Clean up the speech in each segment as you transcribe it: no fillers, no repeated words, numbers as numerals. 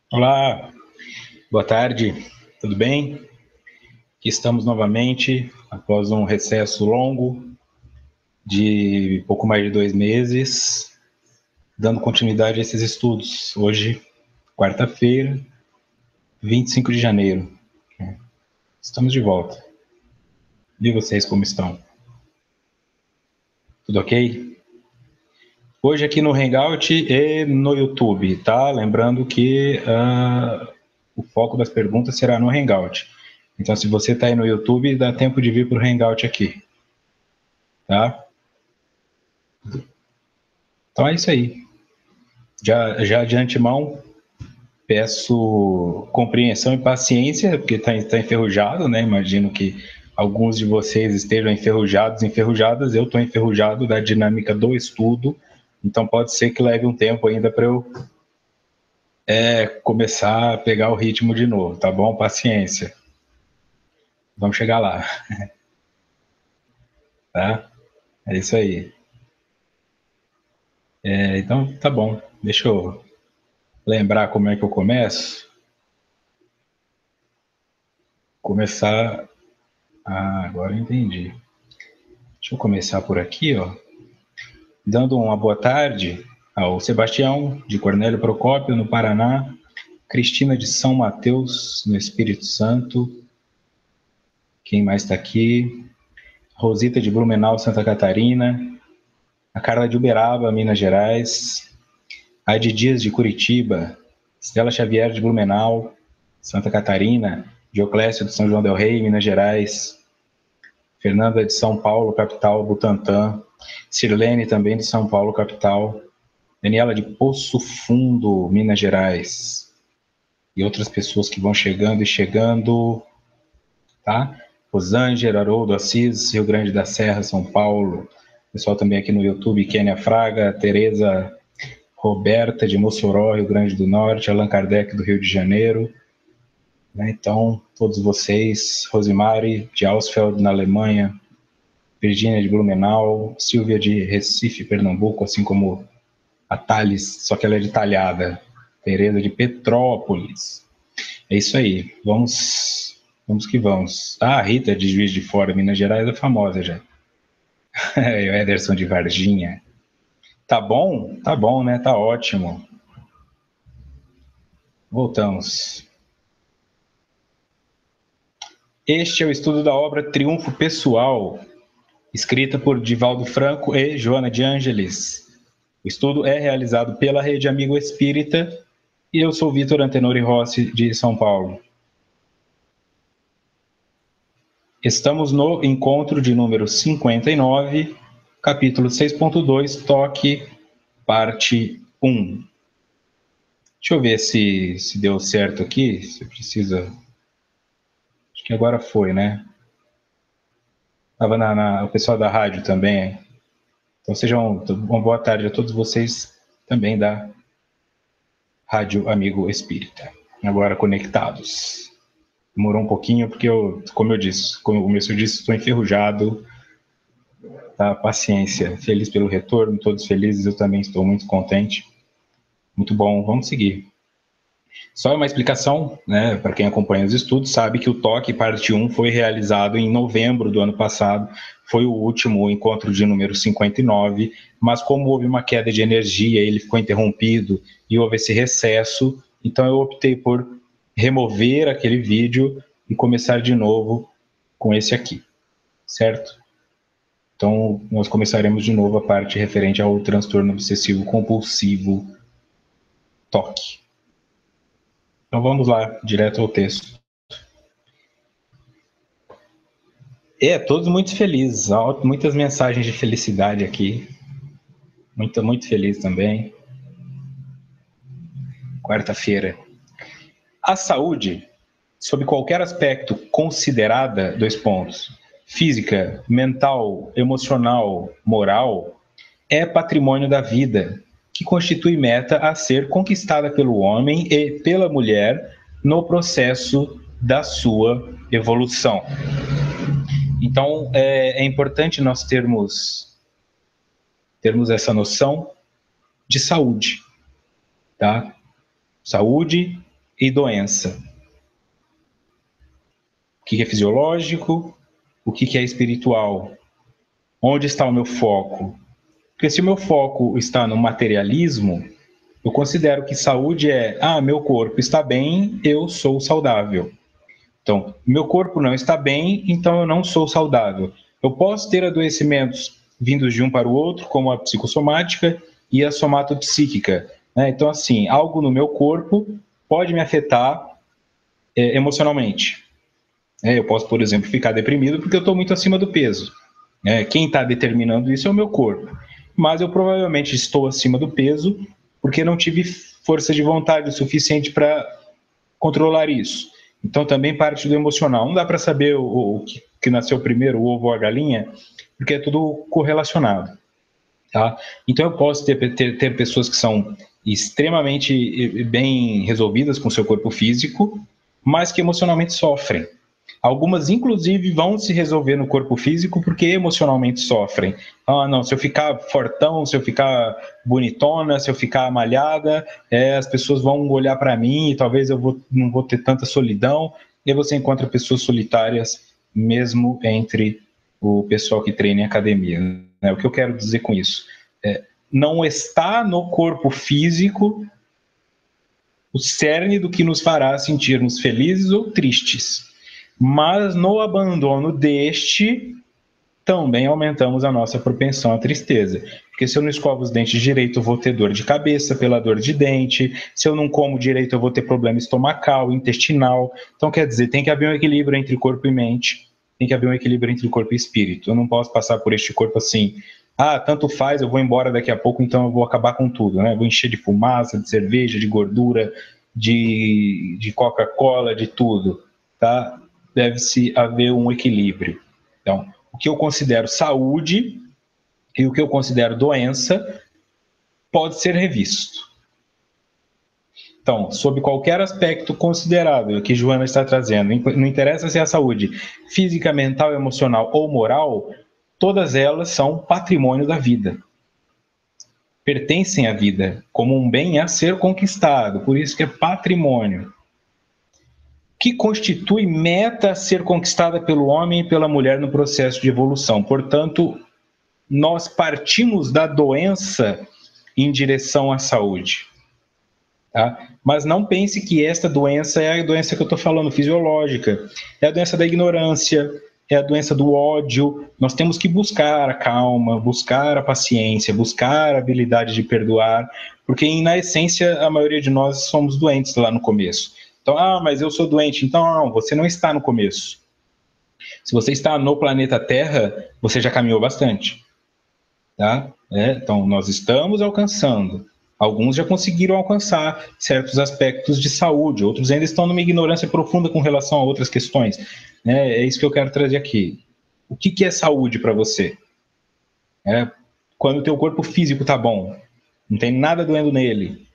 Olá, boa tarde, tudo bem? Aqui estamos novamente após um recesso longo de pouco mais de 2 meses, dando continuidade a esses estudos. Hoje, quarta-feira, 25 de janeiro. Estamos de volta. E vocês como estão? Tudo ok? Hoje aqui no Hangout e no YouTube, tá? Lembrando que o foco das perguntas será no Hangout. Então, se você está aí no YouTube, dá tempo de vir para o Hangout aqui, tá? Então é isso aí. Já de antemão, peço compreensão e paciência, porque está enferrujado, né? Imagino que alguns de vocês estejam enferrujados, enferrujadas. Eu estou enferrujado da dinâmica do estudo, então pode ser que leve um tempo ainda para eu começar a pegar o ritmo de novo, tá bom? Paciência. Vamos chegar lá, tá? É isso aí. Então, tá bom. Deixa eu lembrar como é que eu começo. Começar. Ah, agora eu entendi. Deixa eu começar por aqui, ó, dando uma boa tarde ao Sebastião, de Cornélio Procópio, no Paraná, Cristina de São Mateus, no Espírito Santo, quem mais está aqui? Rosita de Blumenau, Santa Catarina, a Carla de Uberaba, Minas Gerais, a de Dias de Curitiba, Estela Xavier de Blumenau, Santa Catarina, Dioclésio de São João del Rei, Minas Gerais, Fernanda de São Paulo, capital, Butantã, Sirlene também de São Paulo, capital, Daniela de Poço Fundo, Minas Gerais, e outras pessoas que vão chegando e chegando, tá? Rosângela, Haroldo, Assis, Rio Grande da Serra, São Paulo, pessoal também aqui no YouTube, Kênia Fraga, Tereza Roberta de Mossoró, Rio Grande do Norte, Allan Kardec do Rio de Janeiro, né? Então, todos vocês, Rosimari de Ausfeld, na Alemanha, Virgínia de Blumenau, Silvia de Recife, Pernambuco, assim como a Thales, só que ela é de Talhada, Tereza de Petrópolis. É isso aí, vamos que vamos. Ah, a Rita de Juiz de Fora, Minas Gerais, é famosa já. O Ederson de Varginha. Tá bom, né? Tá ótimo. Voltamos. Este é o estudo da obra Triunfo Pessoal, escrita por Divaldo Franco e Joana de Ângeles. O estudo é realizado pela Rede Amigo Espírita e eu sou Vitor Antenori Rossi, de São Paulo. Estamos no encontro de número 59, capítulo 6.2, toque, parte 1. Deixa eu ver se deu certo aqui, se precisa. Acho que agora foi, né? Estava o pessoal da rádio também. Então sejam uma boa tarde a todos vocês também da Rádio Amigo Espírita. Agora conectados. Demorou um pouquinho porque como eu disse, estou enferrujado. Tá? Paciência. Feliz pelo retorno, todos felizes, eu também estou muito contente. Muito bom, vamos seguir. Só uma explicação, né, para quem acompanha os estudos, sabe que o TOC parte 1 foi realizado em novembro do ano passado, foi o último encontro de número 59, mas como houve uma queda de energia, ele ficou interrompido e houve esse recesso, então eu optei por remover aquele vídeo e começar de novo com esse aqui, certo? Então, nós começaremos de novo a parte referente ao transtorno obsessivo compulsivo TOC. Então vamos lá, direto ao texto. Todos muito felizes, muitas mensagens de felicidade aqui. Muito feliz também. Quarta-feira. A saúde, sob qualquer aspecto considerada, física, mental, emocional, moral, é patrimônio da vida, que constitui meta a ser conquistada pelo homem e pela mulher no processo da sua evolução. Então, é importante nós termos essa noção de saúde, tá? Saúde e doença? O que é fisiológico? O que é espiritual? Onde está o meu foco? Porque se o meu foco está no materialismo, eu considero que saúde é, meu corpo está bem, eu sou saudável. Então, meu corpo não está bem, então eu não sou saudável. Eu posso ter adoecimentos vindos de um para o outro, como a psicossomática e a somatopsíquica, né? Então, assim, algo no meu corpo pode me afetar emocionalmente. Eu posso, por exemplo, ficar deprimido porque eu estou muito acima do peso. Quem está determinando isso é o meu corpo. Mas eu provavelmente estou acima do peso porque não tive força de vontade o suficiente para controlar isso. Então também parte do emocional. Não dá para saber o que nasceu primeiro, o ovo ou a galinha, porque é tudo correlacionado. Tá? Então eu posso ter pessoas que são extremamente bem resolvidas com o seu corpo físico, mas que emocionalmente sofrem. Algumas, inclusive, vão se resolver no corpo físico porque emocionalmente sofrem. Não, se eu ficar fortão, se eu ficar bonitona, se eu ficar malhada, as pessoas vão olhar para mim e talvez eu não vou ter tanta solidão. E aí você encontra pessoas solitárias mesmo entre o pessoal que treina em academia. Né? O que eu quero dizer com isso? Não está no corpo físico o cerne do que nos fará sentirmos felizes ou tristes. Mas no abandono deste, também aumentamos a nossa propensão à tristeza. Porque se eu não escovo os dentes direito, eu vou ter dor de cabeça pela dor de dente. Se eu não como direito, eu vou ter problema estomacal, intestinal. Então, quer dizer, tem que haver um equilíbrio entre corpo e mente. Tem que haver um equilíbrio entre corpo e espírito. Eu não posso passar por este corpo assim, tanto faz, eu vou embora daqui a pouco, então eu vou acabar com tudo, né? Vou encher de fumaça, de cerveja, de gordura, de Coca-Cola, de tudo, tá? Deve-se haver um equilíbrio. Então, o que eu considero saúde e o que eu considero doença pode ser revisto. Então, sob qualquer aspecto considerável que Joana está trazendo, não interessa se é a saúde física, mental, emocional ou moral, todas elas são patrimônio da vida. Pertencem à vida como um bem a ser conquistado, por isso que é patrimônio. Que constitui meta a ser conquistada pelo homem e pela mulher no processo de evolução. Portanto, nós partimos da doença em direção à saúde. Tá? Mas não pense que esta doença é a doença que eu estou falando, fisiológica. É a doença da ignorância, é a doença do ódio. Nós temos que buscar a calma, buscar a paciência, buscar a habilidade de perdoar, porque na essência a maioria de nós somos doentes lá no começo. Então, mas eu sou doente. Então, não, você não está no começo. Se você está no planeta Terra, você já caminhou bastante. Tá? Então, nós estamos alcançando. Alguns já conseguiram alcançar certos aspectos de saúde, outros ainda estão numa ignorância profunda com relação a outras questões. É isso que eu quero trazer aqui. O que é saúde para você? Quando o teu corpo físico está bom, não tem nada doendo nele,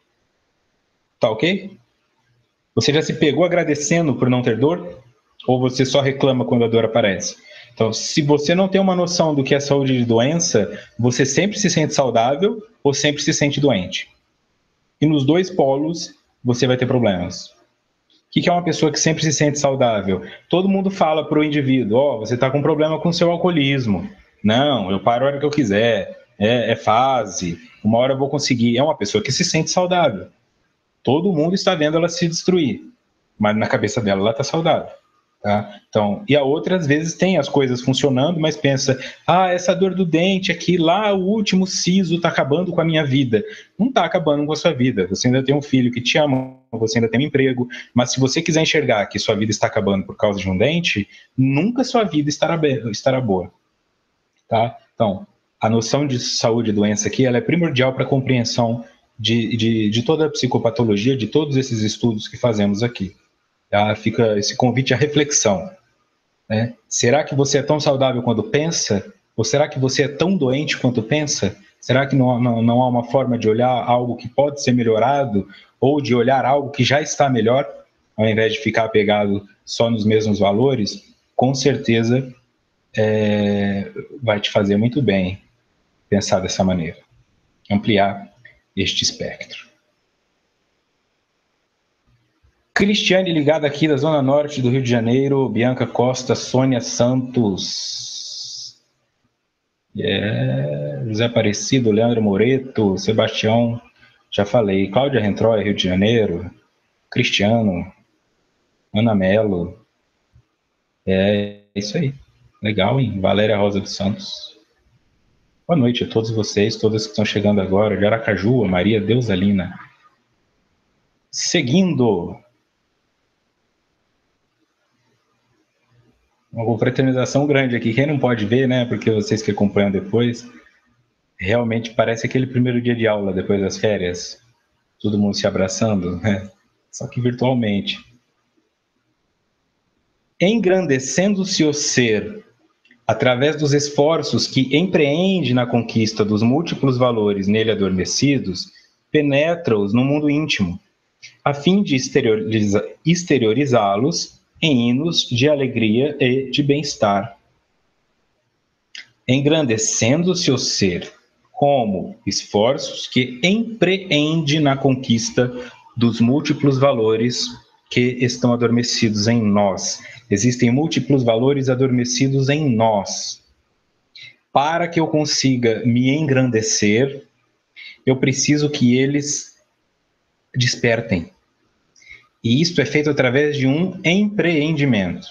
tá ok? Você já se pegou agradecendo por não ter dor? Ou você só reclama quando a dor aparece? Então, se você não tem uma noção do que é saúde de doença, você sempre se sente saudável ou sempre se sente doente. E nos dois polos, você vai ter problemas. O que é uma pessoa que sempre se sente saudável? Todo mundo fala para o indivíduo, você está com problema com o seu alcoolismo. Não, eu paro a hora que eu quiser. É fase. Uma hora eu vou conseguir. É uma pessoa que se sente saudável. Todo mundo está vendo ela se destruir. Mas na cabeça dela, ela está saudável. Tá? Então, e a outra, às vezes, tem as coisas funcionando, mas pensa, essa dor do dente aqui, lá o último siso está acabando com a minha vida. Não está acabando com a sua vida. Você ainda tem um filho que te ama, você ainda tem um emprego, mas se você quiser enxergar que sua vida está acabando por causa de um dente, nunca sua vida estará boa. Tá? Então, a noção de saúde e doença aqui, ela é primordial para a compreensão de toda a psicopatologia, de todos esses estudos que fazemos aqui. Fica esse convite à reflexão. Né? Será que você é tão saudável quanto pensa? Ou será que você é tão doente quanto pensa? Será que não há uma forma de olhar algo que pode ser melhorado? Ou de olhar algo que já está melhor, ao invés de ficar apegado só nos mesmos valores? Com certeza vai te fazer muito bem pensar dessa maneira. Ampliar este espectro. Cristiane ligada aqui da Zona Norte do Rio de Janeiro, Bianca Costa, Sônia Santos, José Aparecido, Leandro Moreto, Sebastião, já falei, Cláudia Rentroy, Rio de Janeiro, Cristiano, Ana Melo, é isso aí, legal, hein? Valéria Rosa dos Santos. Boa noite a todos vocês, todas que estão chegando agora, de Aracaju, a Maria Deusalina. Seguindo, uma confraternização grande aqui. Quem não pode ver, né? Porque vocês que acompanham depois, realmente parece aquele primeiro dia de aula depois das férias. Todo mundo se abraçando, né? Só que virtualmente. Engrandecendo-se o ser através dos esforços que empreende na conquista dos múltiplos valores nele adormecidos, penetra-os no mundo íntimo, a fim de exteriorizá-los em hinos de alegria e de bem-estar. Engrandecendo-se o ser como esforços que empreende na conquista dos múltiplos valores que estão adormecidos em nós. Existem múltiplos valores adormecidos em nós. Para que eu consiga me engrandecer, eu preciso que eles despertem. E isto é feito através de um empreendimento.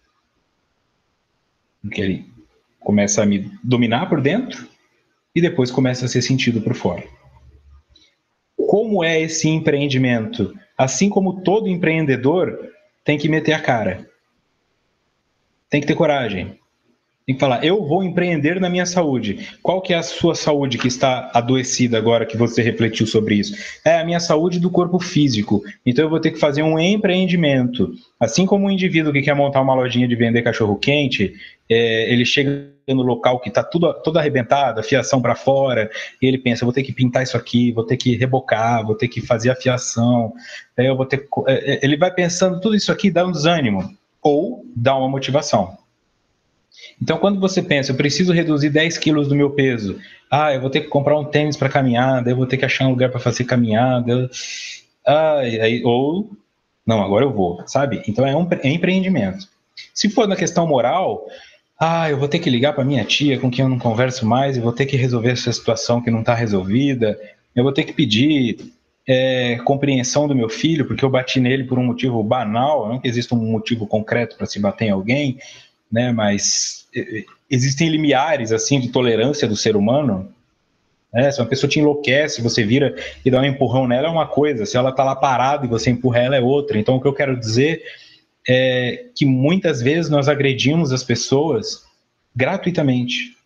Que ele começa a me dominar por dentro e depois começa a ser sentido por fora. Como é esse empreendimento? Assim como todo empreendedor tem que meter a cara. Tem que ter coragem. Tem que falar, eu vou empreender na minha saúde. Qual que é a sua saúde que está adoecida agora que você refletiu sobre isso? É a minha saúde do corpo físico. Então eu vou ter que fazer um empreendimento. Assim como um indivíduo que quer montar uma lojinha de vender cachorro-quente, ele chega no local que está tudo arrebentado, a fiação para fora, e ele pensa, vou ter que pintar isso aqui, vou ter que rebocar, vou ter que fazer a fiação, eu vou ter... Ele vai pensando tudo isso aqui, dá um desânimo, ou dá uma motivação. Então, quando você pensa, eu preciso reduzir 10 quilos do meu peso, eu vou ter que comprar um tênis para caminhada, eu vou ter que achar um lugar para fazer caminhada, ou, não, agora eu vou, sabe? Então, é empreendimento. Se for na questão moral, eu vou ter que ligar para minha tia, com quem eu não converso mais, eu vou ter que resolver essa situação que não está resolvida, eu vou ter que pedir compreensão do meu filho, porque eu bati nele por um motivo banal, não que exista um motivo concreto para se bater em alguém, né? Mas existem limiares assim de tolerância do ser humano, né? Se uma pessoa te enlouquece, você vira e dá um empurrão nela é uma coisa, se ela está lá parada e você empurra ela é outra. Então o que eu quero dizer é que muitas vezes nós agredimos as pessoas gratuitamente,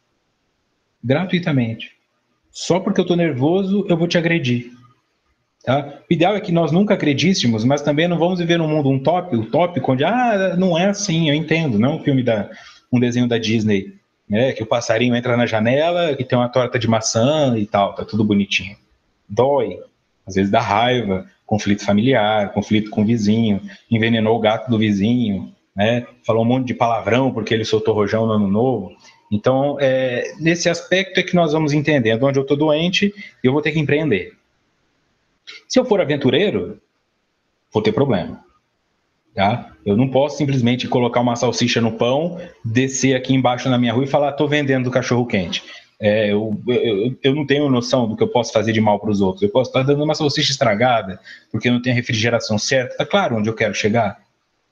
só porque eu estou nervoso eu vou te agredir. Tá? O ideal é que nós nunca acredíssemos, mas também não vamos viver num mundo utópico onde não é assim, eu entendo, não é um filme um desenho da Disney, né, que o passarinho entra na janela, que tem uma torta de maçã e tal, tá tudo bonitinho. Dói, às vezes dá raiva, conflito familiar, conflito com o vizinho, envenenou o gato do vizinho, né, falou um monte de palavrão porque ele soltou rojão no ano novo. Então, nesse aspecto é que nós vamos entendendo onde eu estou doente, eu vou ter que empreender. Se eu for aventureiro, vou ter problema. Tá? Eu não posso simplesmente colocar uma salsicha no pão, descer aqui embaixo na minha rua e falar, estou vendendo cachorro quente. Eu não tenho noção do que eu posso fazer de mal para os outros. Eu posso estar dando uma salsicha estragada, porque eu não tenho a refrigeração certa. Está claro onde eu quero chegar?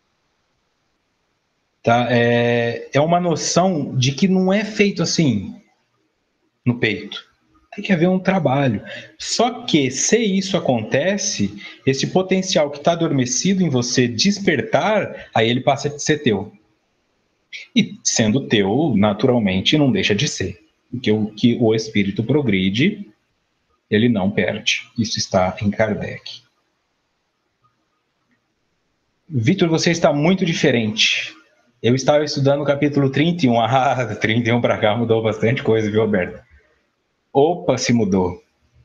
Tá? É uma noção de que não é feito assim no peito. Tem que haver um trabalho. Só que, se isso acontece, esse potencial que está adormecido em você despertar, aí ele passa a ser teu. E sendo teu, naturalmente, não deixa de ser. Porque o que o espírito progride, ele não perde. Isso está em Kardec. Vitor, você está muito diferente. Eu estava estudando o capítulo 31. 31 para cá mudou bastante coisa, viu, Alberto? Opa, se mudou.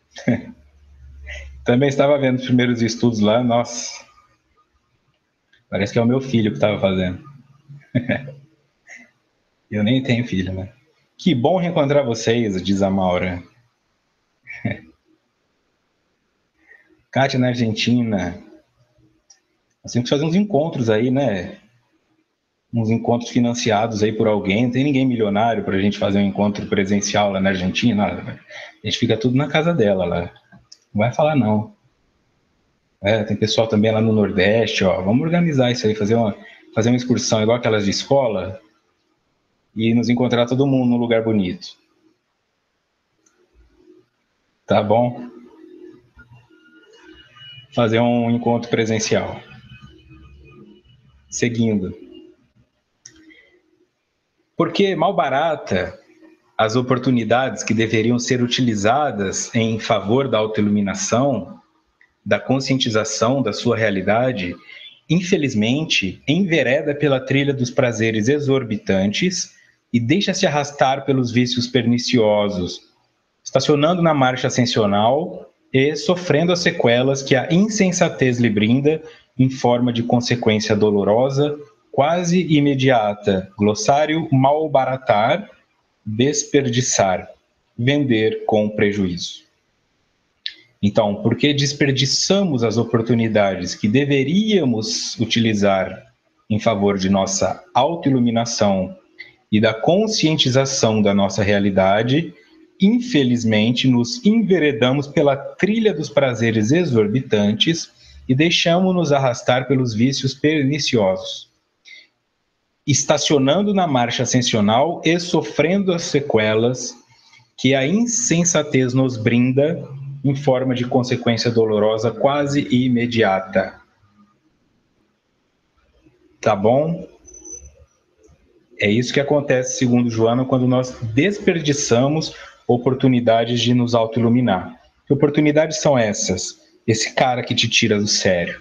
Também estava vendo os primeiros estudos lá, nossa. Parece que é o meu filho que estava fazendo. Eu nem tenho filho, né? Que bom reencontrar vocês, diz a Maura. Kátia na Argentina. Nós temos que fazer uns encontros aí, né? Uns encontros financiados aí por alguém. Não tem ninguém milionário para a gente fazer um encontro presencial lá na Argentina. A gente fica tudo na casa dela lá. Não vai falar não. Tem pessoal também lá no Nordeste, ó. Vamos organizar isso aí, fazer uma excursão igual aquelas de escola e nos encontrar todo mundo num lugar bonito. Tá bom? Fazer um encontro presencial. Seguindo. Porque mal barata as oportunidades que deveriam ser utilizadas em favor da autoiluminação, da conscientização da sua realidade, infelizmente, envereda pela trilha dos prazeres exorbitantes e deixa-se arrastar pelos vícios perniciosos, estacionando na marcha ascensional e sofrendo as sequelas que a insensatez lhe brinda em forma de consequência dolorosa, quase imediata. Glossário: malbaratar, desperdiçar, vender com prejuízo. Então, por que desperdiçamos as oportunidades que deveríamos utilizar em favor de nossa autoiluminação e da conscientização da nossa realidade? Infelizmente, nos enveredamos pela trilha dos prazeres exorbitantes e deixamos-nos arrastar pelos vícios perniciosos, estacionando na marcha ascensional e sofrendo as sequelas que a insensatez nos brinda em forma de consequência dolorosa quase imediata. Tá bom? É isso que acontece, segundo Joana, quando nós desperdiçamos oportunidades de nos autoiluminar. Que oportunidades são essas? Esse cara que te tira do sério.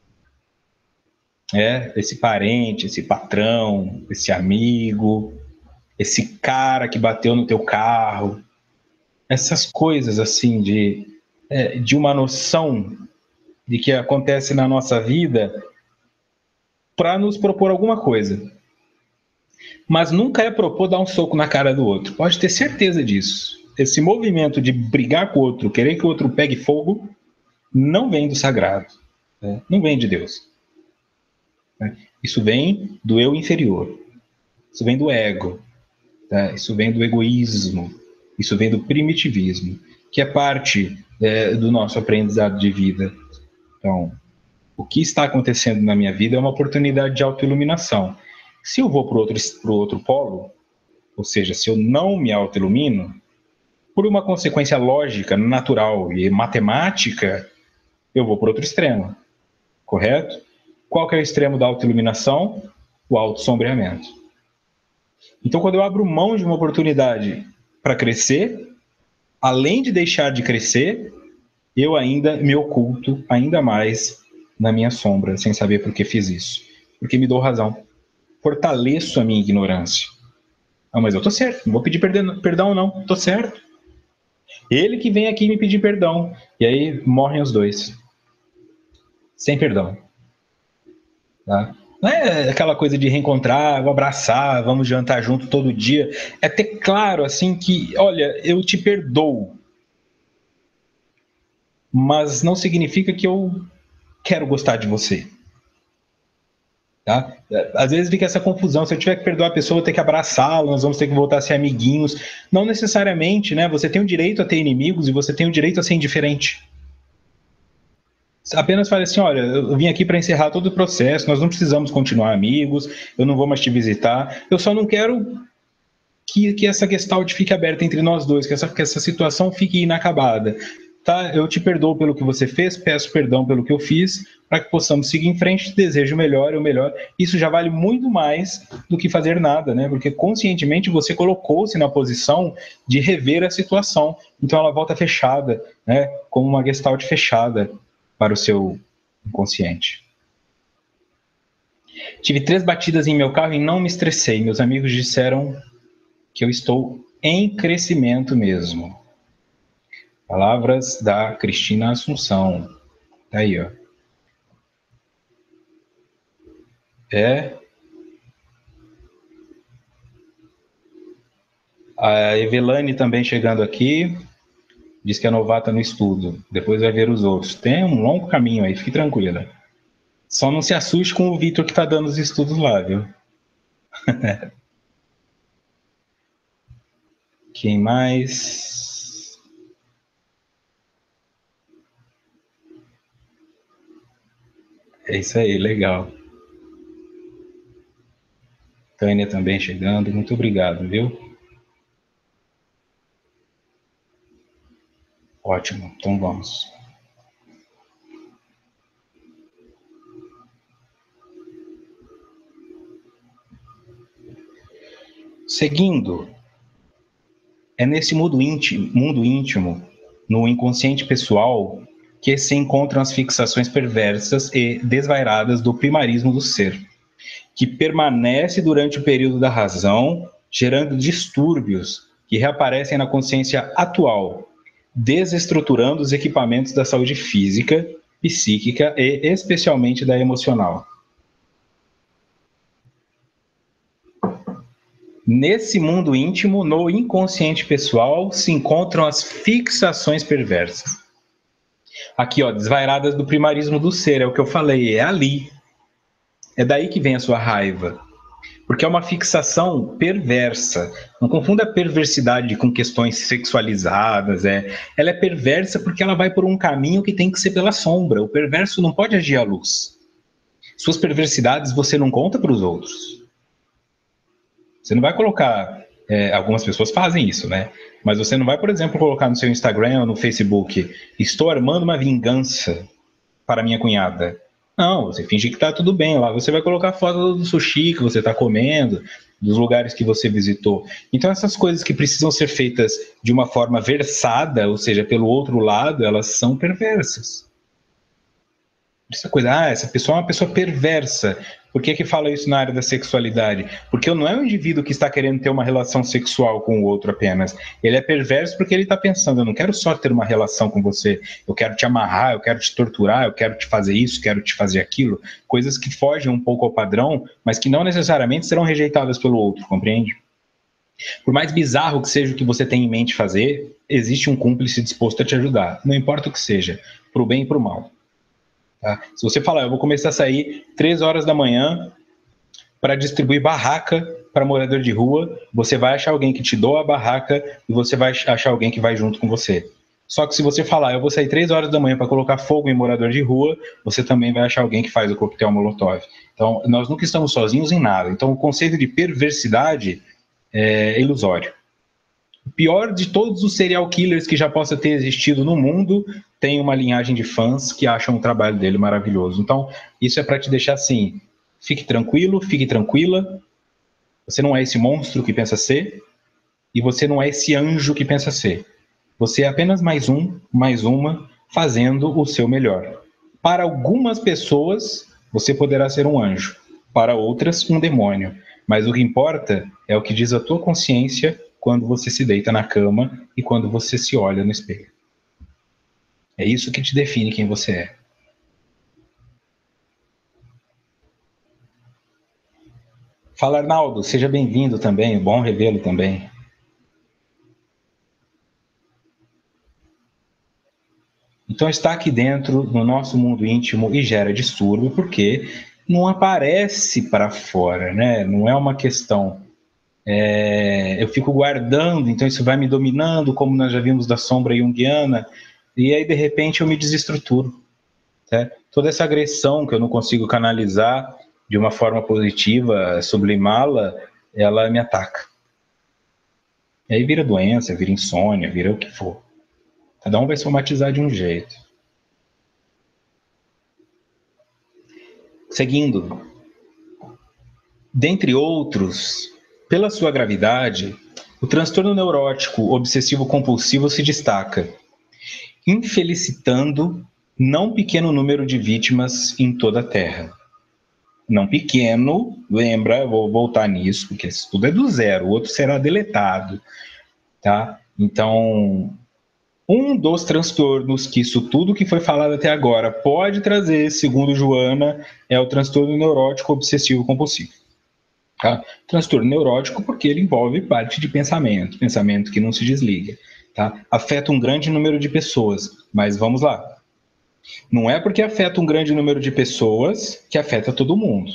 Esse parente, esse patrão, esse amigo, esse cara que bateu no teu carro. Essas coisas assim de uma noção de que acontece na nossa vida para nos propor alguma coisa. Mas nunca é propor dar um soco na cara do outro. Pode ter certeza disso. Esse movimento de brigar com o outro, querer que o outro pegue fogo, não vem do sagrado. Não vem de Deus. Isso vem do eu inferior. Isso vem do ego. Isso vem do egoísmo. Isso vem do primitivismo, que é parte do nosso aprendizado de vida. Então, o que está acontecendo na minha vida é uma oportunidade de autoiluminação. Se eu vou para o outro polo, ou seja, se eu não me autoilumino, por uma consequência lógica, natural e matemática, eu vou para outro extremo, correto? Qual que é o extremo da autoiluminação? O autossombreamento. Então, quando eu abro mão de uma oportunidade para crescer, além de deixar de crescer, eu ainda me oculto ainda mais na minha sombra, sem saber por que fiz isso. Porque me dou razão. Fortaleço a minha ignorância. Mas eu tô certo, não vou pedir perdão não, tô certo. Ele que vem aqui me pedir perdão. E aí morrem os dois. Sem perdão. Tá? Não é aquela coisa de reencontrar, vou abraçar, vamos jantar junto todo dia. É ter claro assim que, olha, eu te perdoo. Mas não significa que eu quero gostar de você. Tá? Às vezes fica essa confusão, se eu tiver que perdoar a pessoa, eu vou ter que abraçá-la, nós vamos ter que voltar a ser amiguinhos. Não necessariamente, né? Você tem o direito a ter inimigos e você tem o direito a ser indiferente. Apenas fale assim, olha, eu vim aqui para encerrar todo o processo, nós não precisamos continuar amigos, eu não vou mais te visitar, eu só não quero que essa gestalt fique aberta entre nós dois, que essa situação fique inacabada. Tá? Eu te perdoo pelo que você fez, peço perdão pelo que eu fiz, para que possamos seguir em frente, desejo o melhor. Isso já vale muito mais do que fazer nada, né? Porque conscientemente você colocou-se na posição de rever a situação. Então ela volta fechada, né? Como uma gestalt fechada para o seu inconsciente. Tive 3 batidas em meu carro e não me estressei. Meus amigos disseram que eu estou em crescimento mesmo. Palavras da Cristina Assunção. Tá aí, ó. A Evelane também chegando aqui. Diz que é novata no estudo. Depois vai ver os outros. Tem um longo caminho aí, fique tranquila. Só não se assuste com o Vitor que está dando os estudos lá, viu? Quem mais? É isso aí, legal. Tânia também chegando, muito obrigado, viu? Ótimo, então vamos. Seguindo, é nesse mundo íntimo, no inconsciente pessoal, que se encontram as fixações perversas e desvairadas do primarismo do ser, que permanece durante o período da razão, gerando distúrbios que reaparecem na consciência atual, desestruturando os equipamentos da saúde física, psíquica e especialmente da emocional. Nesse mundo íntimo, no inconsciente pessoal, se encontram as fixações perversas. Aqui, ó, desvairadas do primarismo do ser, é o que eu falei, é ali. É daí que vem a sua raiva. Porque é uma fixação perversa. Não confunda a perversidade com questões sexualizadas. Ela é perversa porque ela vai por um caminho que tem que ser pela sombra. O perverso não pode agir à luz. Suas perversidades você não conta para os outros. Você não vai colocar... algumas pessoas fazem isso, né? Mas você não vai, por exemplo, colocar no seu Instagram ou no Facebook: estou armando uma vingança para minha cunhada. Não, você finge que tá tudo bem lá. Você vai colocar foto do sushi que você tá comendo, dos lugares que você visitou. Então, essas coisas que precisam ser feitas de uma forma versada, ou seja, pelo outro lado, elas são perversas. Essa coisa, essa pessoa é uma pessoa perversa. Por que fala isso na área da sexualidade? Porque não é um indivíduo que está querendo ter uma relação sexual com o outro apenas. Ele é perverso porque ele está pensando: eu não quero só ter uma relação com você, eu quero te amarrar, eu quero te torturar, eu quero te fazer isso, quero te fazer aquilo. Coisas que fogem um pouco ao padrão, mas que não necessariamente serão rejeitadas pelo outro, compreende? Por mais bizarro que seja o que você tem em mente fazer, existe um cúmplice disposto a te ajudar. Não importa o que seja, para o bem e para o mal. Tá? Se você falar: eu vou começar a sair 3 horas da manhã para distribuir barraca para morador de rua, você vai achar alguém que te doa a barraca e você vai achar alguém que vai junto com você. Só que se você falar: eu vou sair 3 horas da manhã para colocar fogo em morador de rua, você também vai achar alguém que faz o coquetel Molotov. Então, nós nunca estamos sozinhos em nada. Então, o conceito de perversidade é ilusório. O pior de todos os serial killers que já possa ter existido no mundo tem uma linhagem de fãs que acham o trabalho dele maravilhoso. Então, isso é para te deixar assim: fique tranquilo, fique tranquila. Você não é esse monstro que pensa ser e você não é esse anjo que pensa ser. Você é apenas mais um, mais uma, fazendo o seu melhor. Para algumas pessoas, você poderá ser um anjo. Para outras, um demônio. Mas o que importa é o que diz a tua consciência quando você se deita na cama e quando você se olha no espelho. É isso que te define quem você é. Fala, Arnaldo, seja bem-vindo também, bom revê-lo também. Então está aqui dentro, no nosso mundo íntimo, e gera distúrbio, porque não aparece para fora, né? Não é uma questão... eu fico guardando, então isso vai me dominando, como nós já vimos da sombra junguiana, e aí, de repente, eu me desestruturo. Né? Toda essa agressão que eu não consigo canalizar de uma forma positiva, sublimá-la, ela me ataca. E aí vira doença, vira insônia, vira o que for. Cada um vai somatizar de um jeito. Seguindo, dentre outros, pela sua gravidade, o transtorno neurótico obsessivo-compulsivo se destaca, infelicitando não pequeno número de vítimas em toda a Terra. Não pequeno, lembra, vou voltar nisso, porque isso tudo é do zero, o outro será deletado, tá? Então, um dos transtornos que isso tudo que foi falado até agora pode trazer, segundo Joana, é o transtorno neurótico obsessivo compulsivo. Tá? Transtorno neurótico porque ele envolve parte de pensamento, pensamento que não se desliga. Tá? Afeta um grande número de pessoas, mas vamos lá. Não é porque afeta um grande número de pessoas que afeta todo mundo,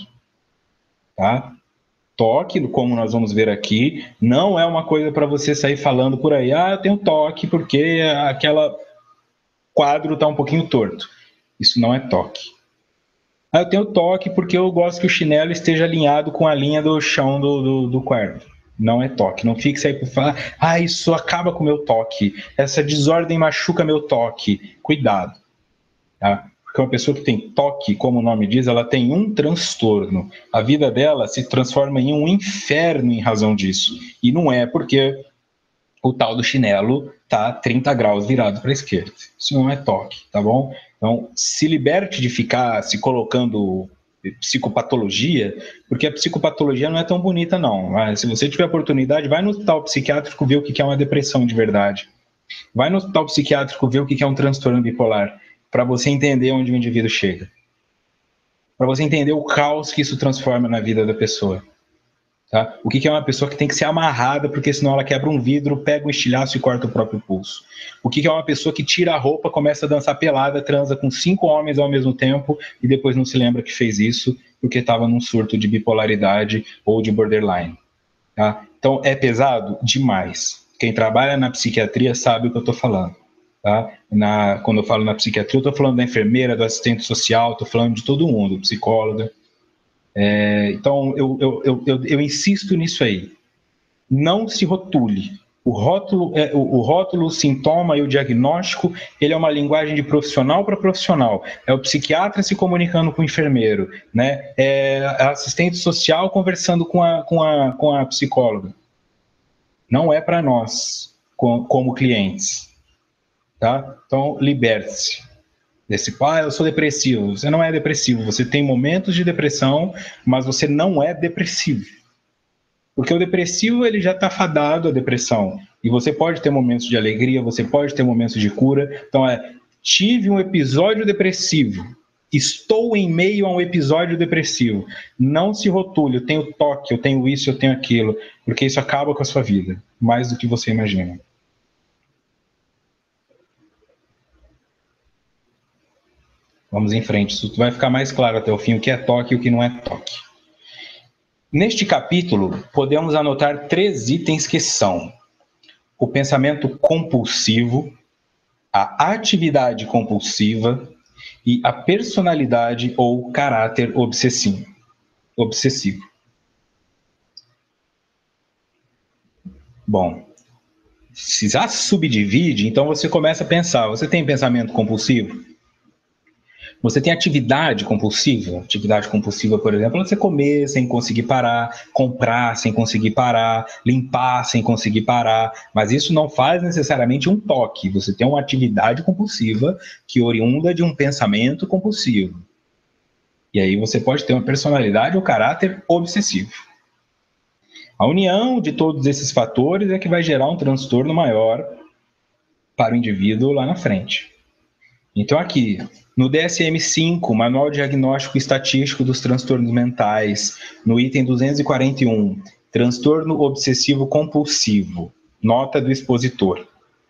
tá? Toque, como nós vamos ver aqui, não é uma coisa para você sair falando por aí, eu tenho toque porque aquela quadro está um pouquinho torto. Isso não é toque. Eu tenho toque porque eu gosto que o chinelo esteja alinhado com a linha do chão do quarto. Não é toque. Não fique aí por falar, isso acaba com o meu toque. Essa desordem machuca meu toque. Cuidado. Tá? Porque uma pessoa que tem toque, como o nome diz, ela tem um transtorno. A vida dela se transforma em um inferno em razão disso. E não é porque o tal do chinelo tá 30 graus virado para a esquerda. Isso não é toque, tá bom? Então, se liberte de ficar se colocando psicopatologia, porque a psicopatologia não é tão bonita, não. Mas, se você tiver oportunidade, vai no hospital psiquiátrico ver o que é uma depressão de verdade. Vai no hospital psiquiátrico ver o que é um transtorno bipolar, para você entender onde o indivíduo chega. Para você entender o caos que isso transforma na vida da pessoa. Tá? O que é uma pessoa que tem que ser amarrada, porque senão ela quebra um vidro, pega um estilhaço e corta o próprio pulso? O que é uma pessoa que tira a roupa, começa a dançar pelada, transa com 5 homens ao mesmo tempo e depois não se lembra que fez isso porque estava num surto de bipolaridade ou de borderline? Tá? Então, é pesado? Demais. Quem trabalha na psiquiatria sabe o que eu estou falando. Tá? Quando eu falo na psiquiatria, eu estou falando da enfermeira, do assistente social, estou falando de todo mundo, psicóloga. Então, eu insisto nisso aí. Não se rotule. O rótulo, o sintoma e o diagnóstico, ele é uma linguagem de profissional para profissional. É o psiquiatra se comunicando com o enfermeiro, né? É a assistente social conversando com a psicóloga. Não é para nós, como clientes. Tá? Então, liberte-se desse eu sou depressivo. Você não é depressivo. Você tem momentos de depressão, mas você não é depressivo. Porque o depressivo, ele já está fadado à depressão. E você pode ter momentos de alegria, você pode ter momentos de cura. Então, tive um episódio depressivo. Estou em meio a um episódio depressivo. Não se rotule, eu tenho toque, eu tenho isso, eu tenho aquilo. Porque isso acaba com a sua vida, mais do que você imagina. Vamos em frente, isso vai ficar mais claro até o fim o que é toque e o que não é toque. Neste capítulo, podemos anotar 3 itens que são o pensamento compulsivo, a atividade compulsiva e a personalidade ou caráter obsessivo. Bom, se já subdivide, então você começa a pensar, você tem pensamento compulsivo? Você tem atividade compulsiva? Atividade compulsiva, por exemplo, é você comer sem conseguir parar, comprar sem conseguir parar, limpar sem conseguir parar, mas isso não faz necessariamente um toque. Você tem uma atividade compulsiva que oriunda de um pensamento compulsivo. E aí você pode ter uma personalidade ou caráter obsessivo. A união de todos esses fatores é que vai gerar um transtorno maior para o indivíduo lá na frente. Então aqui, no DSM-5, Manual Diagnóstico Estatístico dos Transtornos Mentais, no item 241, transtorno obsessivo compulsivo, nota do expositor.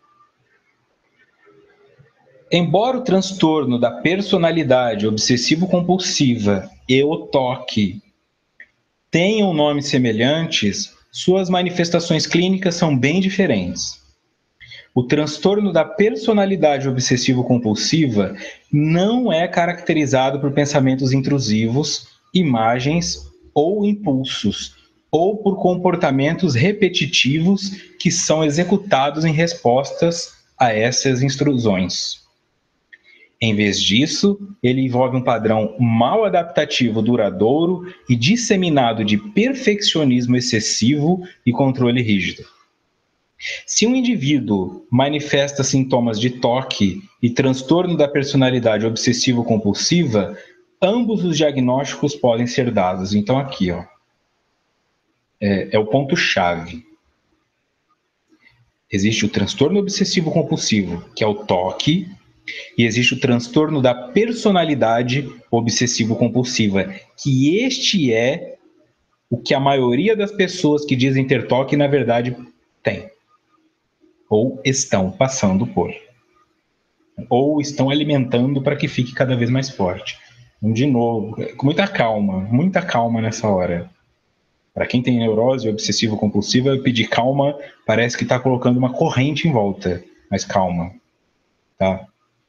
Embora o transtorno da personalidade obsessivo-compulsiva e o toque tenham nomes semelhantes, suas manifestações clínicas são bem diferentes. O transtorno da personalidade obsessivo-compulsiva não é caracterizado por pensamentos intrusivos, imagens ou impulsos, ou por comportamentos repetitivos que são executados em respostas a essas instruções. Em vez disso, ele envolve um padrão mal adaptativo duradouro e disseminado de perfeccionismo excessivo e controle rígido. Se um indivíduo manifesta sintomas de toque e transtorno da personalidade obsessivo-compulsiva, ambos os diagnósticos podem ser dados. Então, aqui, é o ponto-chave. Existe o transtorno obsessivo-compulsivo, que é o toque, e existe o transtorno da personalidade obsessivo-compulsiva, que este é o que a maioria das pessoas que dizem ter toque, na verdade, tem. Ou estão passando por. ou estão alimentando para que fique cada vez mais forte. Então, de novo, com muita calma nessa hora. Para quem tem neurose obsessivo-compulsiva, eu pedir calma, parece que está colocando uma corrente em volta, mas calma, tá?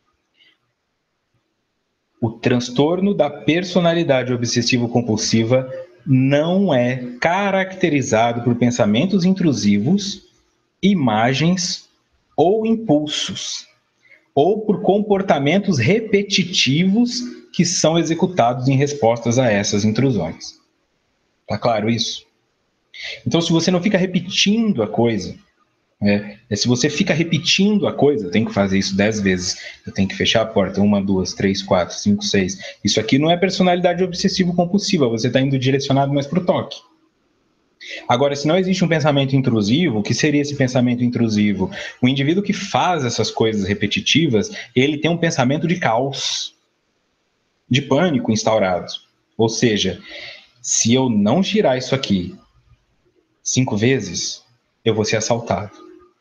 O transtorno da personalidade obsessivo-compulsiva não é caracterizado por pensamentos intrusivos, imagens ou impulsos, ou por comportamentos repetitivos que são executados em respostas a essas intrusões. Tá claro isso? Então, se você não fica repetindo a coisa, se você fica repetindo a coisa, eu tenho que fazer isso 10 vezes, eu tenho que fechar a porta, 1, 2, 3, 4, 5, 6. Isso aqui não é personalidade obsessivo-compulsiva, você está indo direcionado mais para o toque. Agora, se não existe um pensamento intrusivo, o que seria esse pensamento intrusivo? O indivíduo que faz essas coisas repetitivas, ele tem um pensamento de caos, de pânico instaurado. Ou seja, se eu não girar isso aqui 5 vezes, eu vou ser assaltado.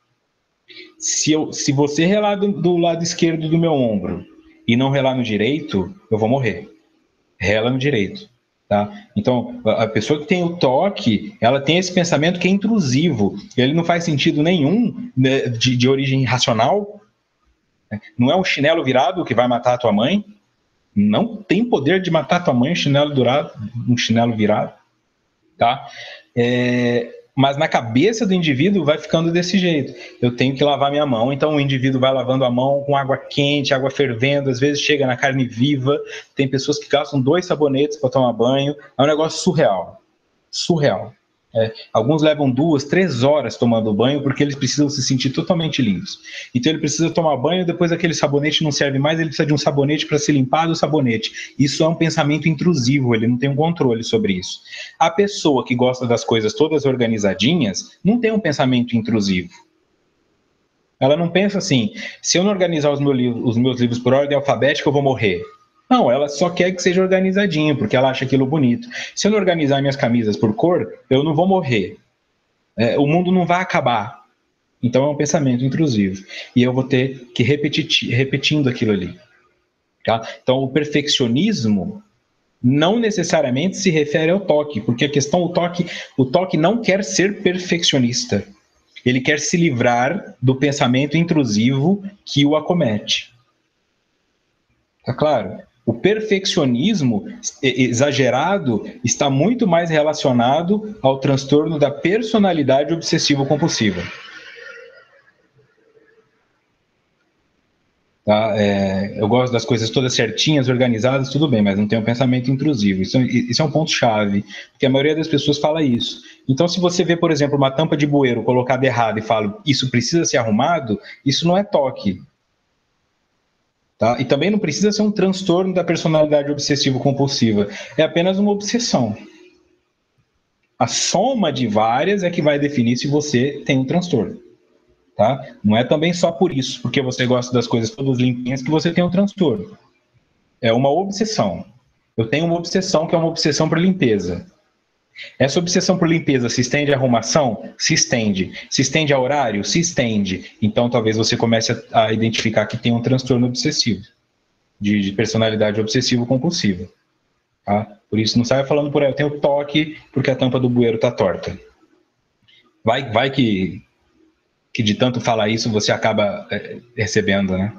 Se você relar do lado esquerdo do meu ombro e não relar no direito, eu vou morrer. Rela no direito. Tá? Então, a pessoa que tem o toque, ela tem esse pensamento que é intrusivo. Ele não faz sentido nenhum, né, de origem racional. Não é um chinelo virado que vai matar a tua mãe. Não tem poder de matar a tua mãe um chinelo virado. Tá? Mas na cabeça do indivíduo vai ficando desse jeito. Eu tenho que lavar minha mão, então o indivíduo vai lavando a mão com água quente, água fervendo, às vezes chega na carne viva. Tem pessoas que gastam 2 sabonetes para tomar banho. É um negócio surreal. Surreal. Alguns levam 2, 3 horas tomando banho porque eles precisam se sentir totalmente limpos. Então ele precisa tomar banho, depois aquele sabonete não serve mais, ele precisa de um sabonete para se limpar do sabonete. Isso é um pensamento intrusivo, ele não tem um controle sobre isso. A pessoa que gosta das coisas todas organizadinhas não tem um pensamento intrusivo. Ela não pensa assim, se eu não organizar os meus livros por ordem alfabética, eu vou morrer. Não, ela só quer que seja organizadinho, porque ela acha aquilo bonito. Se eu não organizar minhas camisas por cor, eu não vou morrer. O mundo não vai acabar. Então é um pensamento intrusivo. E eu vou ter que repetindo aquilo ali. Tá? Então o perfeccionismo não necessariamente se refere ao toque, porque a questão, o toque não quer ser perfeccionista. Ele quer se livrar do pensamento intrusivo que o acomete. Tá claro? O perfeccionismo exagerado está muito mais relacionado ao transtorno da personalidade obsessivo-compulsiva. Tá? Eu gosto das coisas todas certinhas, organizadas, tudo bem, mas não tem um pensamento intrusivo. Isso é um ponto-chave, porque a maioria das pessoas fala isso. Então, se você vê, por exemplo, uma tampa de bueiro colocada errada e fala, isso precisa ser arrumado, isso não é toque. Tá? E também não precisa ser um transtorno da personalidade obsessivo-compulsiva. É apenas uma obsessão. A soma de várias é que vai definir se você tem um transtorno. Tá? Não é também só por isso, porque você gosta das coisas todas limpinhas, que você tem um transtorno. É uma obsessão. Eu tenho uma obsessão que é uma obsessão por limpeza. Essa obsessão por limpeza se estende à arrumação? Se estende. Se estende a horário? Se estende. Então, talvez você comece a identificar que tem um transtorno obsessivo, de personalidade obsessivo-compulsiva. Tá? Por isso, não saia falando por aí, eu tenho toque porque a tampa do bueiro está torta. Vai que de tanto falar isso você acaba recebendo, né?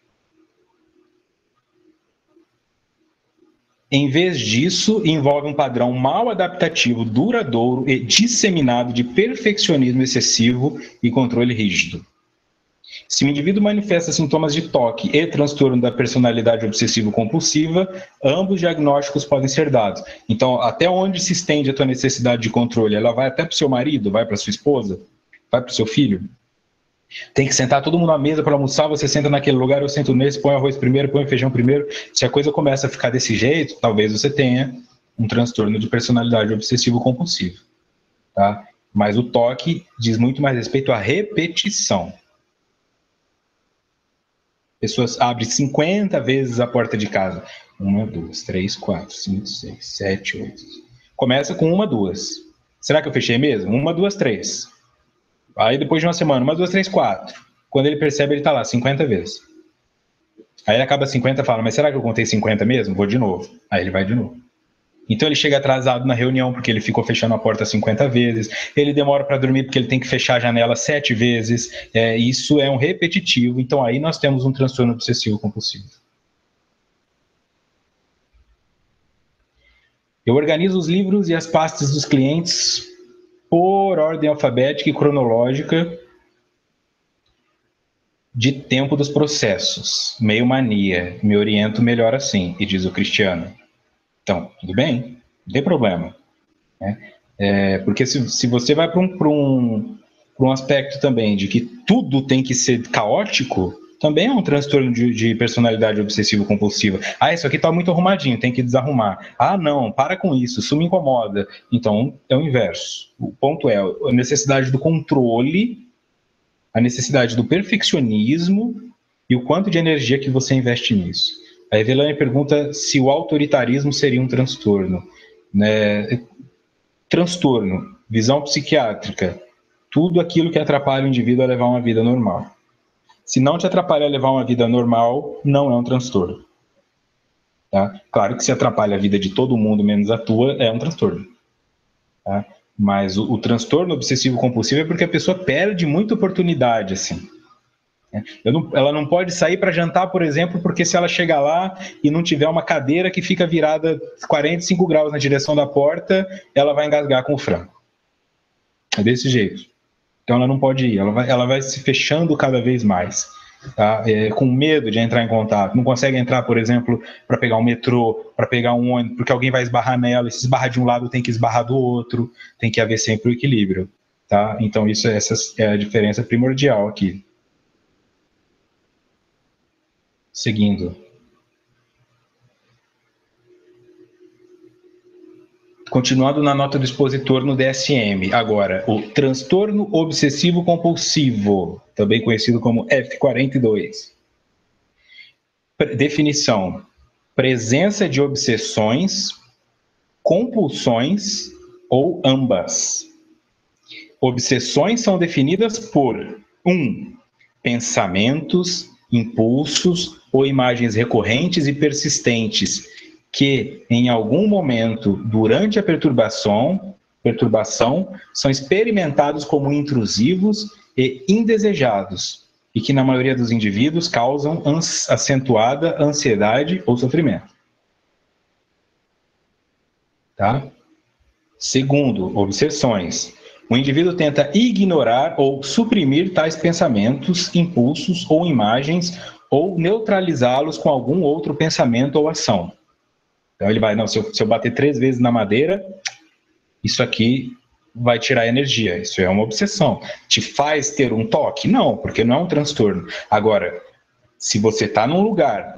Em vez disso, envolve um padrão mal adaptativo, duradouro e disseminado de perfeccionismo excessivo e controle rígido. Se o indivíduo manifesta sintomas de toque e transtorno da personalidade obsessivo-compulsiva, ambos diagnósticos podem ser dados. Então, até onde se estende a tua necessidade de controle? Ela vai até para o seu marido? Vai para sua esposa? Vai para o seu filho? Tem que sentar todo mundo à mesa para almoçar, você senta naquele lugar, eu sento nesse, põe arroz primeiro, põe feijão primeiro. Se a coisa começa a ficar desse jeito, talvez você tenha um transtorno de personalidade obsessivo-compulsiva. Tá? Mas o toque diz muito mais respeito à repetição. Pessoas abrem 50 vezes a porta de casa. 1, 2, 3, 4, 5, 6, 7, 8. Começa com 1, 2. Será que eu fechei mesmo? 1, 2, 3. Aí depois de uma semana, 1, 2, 3, 4. Quando ele percebe, ele está lá 50 vezes. Aí ele acaba 50 e fala, mas será que eu contei 50 mesmo? Vou de novo. Aí ele vai de novo. Então ele chega atrasado na reunião porque ele ficou fechando a porta 50 vezes, ele demora para dormir porque ele tem que fechar a janela 7 vezes, isso é um repetitivo, então aí nós temos um transtorno obsessivo compulsivo. Eu organizo os livros e as pastas dos clientes por ordem alfabética e cronológica de tempo dos processos. Meio mania, me oriento melhor assim, e diz o Cristiano. Então, tudo bem, não tem problema. Porque se você vai para um aspecto também de que tudo tem que ser caótico, também é um transtorno de personalidade obsessivo-compulsiva. Ah, isso aqui está muito arrumadinho, tem que desarrumar. Ah, não, para com isso me incomoda. Então, é o inverso. O ponto é a necessidade do controle, a necessidade do perfeccionismo e o quanto de energia que você investe nisso. A Evelane pergunta se o autoritarismo seria um transtorno. Né? Transtorno, visão psiquiátrica, tudo aquilo que atrapalha o indivíduo a levar uma vida normal. Se não te atrapalha a levar uma vida normal, não é um transtorno. Tá? Claro que se atrapalha a vida de todo mundo, menos a tua, é um transtorno. Tá? Mas o transtorno obsessivo-compulsivo é porque a pessoa perde muita oportunidade, assim. Ela não pode sair para jantar, por exemplo, porque se ela chegar lá e não tiver uma cadeira que fica virada 45 graus na direção da porta, ela vai engasgar com o frango. É desse jeito. Então ela não pode ir, ela vai se fechando cada vez mais. Tá? Com medo de entrar em contato. Não consegue entrar, por exemplo, para pegar um metrô, para pegar um ônibus, porque alguém vai esbarrar nela, e se esbarrar de um lado tem que esbarrar do outro, tem que haver sempre o equilíbrio. Tá? Então essa é a diferença primordial aqui. Seguindo. Continuando na nota do expositor no DSM. Agora, o transtorno obsessivo compulsivo, também conhecido como F42. Definição: presença de obsessões, compulsões ou ambas. Obsessões são definidas por 1. Pensamentos, impulsos ou imagens recorrentes e persistentes que, em algum momento, durante a perturbação, são experimentados como intrusivos e indesejados, e que, na maioria dos indivíduos, causam acentuada ansiedade ou sofrimento. Tá? Segundo, obsessões. O indivíduo tenta ignorar ou suprimir tais pensamentos, impulsos ou imagens, ou neutralizá-los com algum outro pensamento ou ação. Então ele vai, não, se eu bater 3 vezes na madeira, isso aqui vai tirar energia. Isso é uma obsessão. Te faz ter um toque? Não, porque não é um transtorno. Agora, se você está num lugar,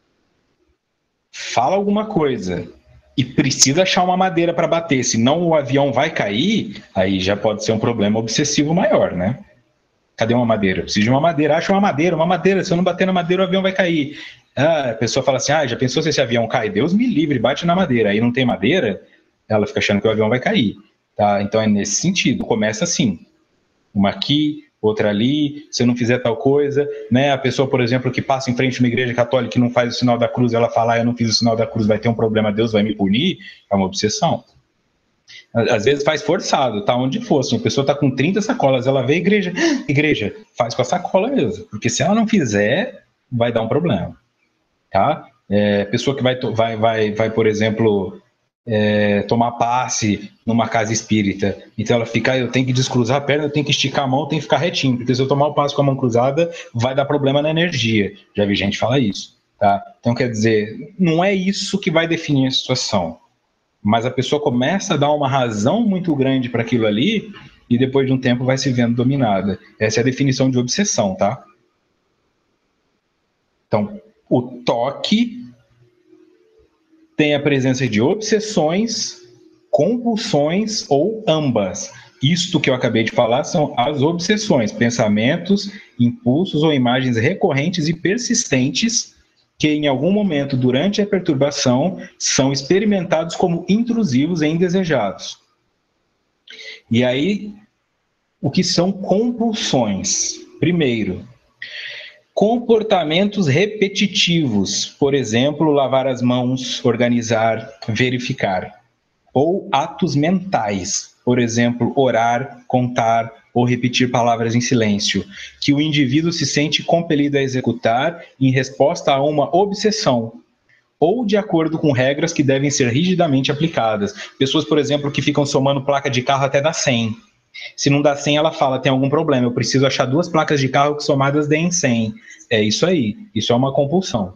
fala alguma coisa e precisa achar uma madeira para bater, senão o avião vai cair, aí já pode ser um problema obsessivo maior, né? Cadê uma madeira? Preciso de uma madeira. Acha uma madeira. Se eu não bater na madeira, o avião vai cair. Ah, a pessoa fala assim, já pensou se esse avião cai? Deus me livre, bate na madeira. Aí não tem madeira, ela fica achando que o avião vai cair. Tá? Então é nesse sentido. Começa assim. Uma aqui, outra ali, se eu não fizer tal coisa, né? A pessoa, por exemplo, que passa em frente a uma igreja católica e não faz o sinal da cruz, ela fala, eu não fiz o sinal da cruz, vai ter um problema, Deus vai me punir, é uma obsessão. Às vezes faz forçado, tá onde for, assim, a pessoa tá com 30 sacolas, ela vê igreja, faz com a sacola mesmo, porque se ela não fizer, vai dar um problema, tá? Pessoa que vai, por exemplo, tomar passe numa casa espírita, então ela fica, eu tenho que descruzar a perna, eu tenho que esticar a mão, eu tenho que ficar retinho, porque se eu tomar o passe com a mão cruzada, vai dar problema na energia, já vi gente falar isso, tá? Então quer dizer, não é isso que vai definir a situação, mas a pessoa começa a dar uma razão muito grande para aquilo ali e depois de um tempo vai se vendo dominada. Essa é a definição de obsessão, tá? Então, o toque tem a presença de obsessões, compulsões ou ambas. Isto que eu acabei de falar são as obsessões, pensamentos, impulsos ou imagens recorrentes e persistentes que em algum momento durante a perturbação são experimentados como intrusivos e indesejados. E aí, o que são compulsões? Primeiro, Comportamentos repetitivos, por exemplo, lavar as mãos, organizar, verificar. Ou atos mentais, por exemplo, orar, contar ou repetir palavras em silêncio, que o indivíduo se sente compelido a executar em resposta a uma obsessão, ou de acordo com regras que devem ser rigidamente aplicadas. Pessoas, por exemplo, que ficam somando placa de carro até dar 100. Se não dá 100, ela fala, tem algum problema, eu preciso achar 2 placas de carro que somadas deem 100. É isso aí, isso é uma compulsão.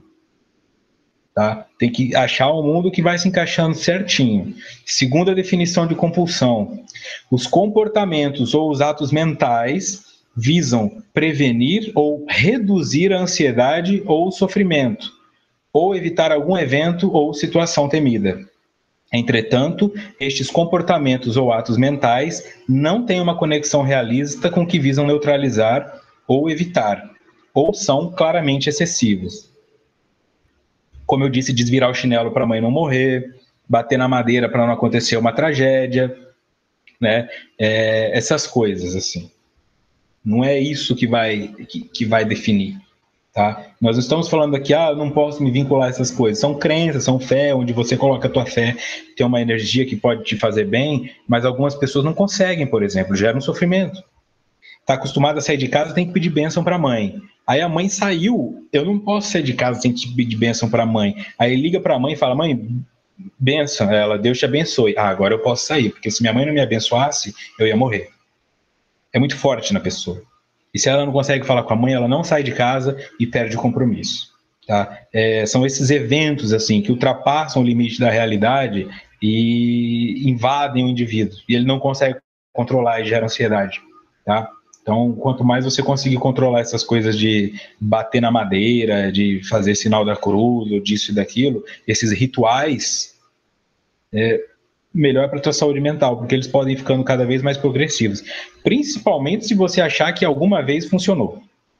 Tá? Tem que achar um mundo que vai se encaixando certinho. Segunda definição de compulsão: os comportamentos ou os atos mentais visam prevenir ou reduzir a ansiedade ou o sofrimento, ou evitar algum evento ou situação temida. Entretanto, estes comportamentos ou atos mentais não têm uma conexão realista com o que visam neutralizar ou evitar, ou são claramente excessivos. Como eu disse, desvirar o chinelo para a mãe não morrer, bater na madeira para não acontecer uma tragédia, né? Essas coisas, assim. Não é isso que vai definir, tá? Nós estamos falando aqui, eu não posso me vincular a essas coisas. São crenças, são fé, onde você coloca a tua fé, tem uma energia que pode te fazer bem, mas algumas pessoas não conseguem, por exemplo, geram um sofrimento. Está acostumado a sair de casa, tem que pedir bênção para a mãe. Aí a mãe saiu, eu não posso sair de casa sem pedir bênção para a mãe. Aí liga para a mãe e fala, mãe, bênção. Ela, Deus te abençoe. Agora eu posso sair, porque se minha mãe não me abençoasse, eu ia morrer. É muito forte na pessoa. E se ela não consegue falar com a mãe, ela não sai de casa e perde o compromisso. Tá? São esses eventos assim que ultrapassam o limite da realidade e invadem o indivíduo. E ele não consegue controlar e gera ansiedade. Tá? Então, quanto mais você conseguir controlar essas coisas de bater na madeira, de fazer sinal da cruz, ou disso e daquilo, esses rituais, melhor para a tua saúde mental, porque eles podem ir ficando cada vez mais progressivos. Principalmente se você achar que alguma vez funcionou.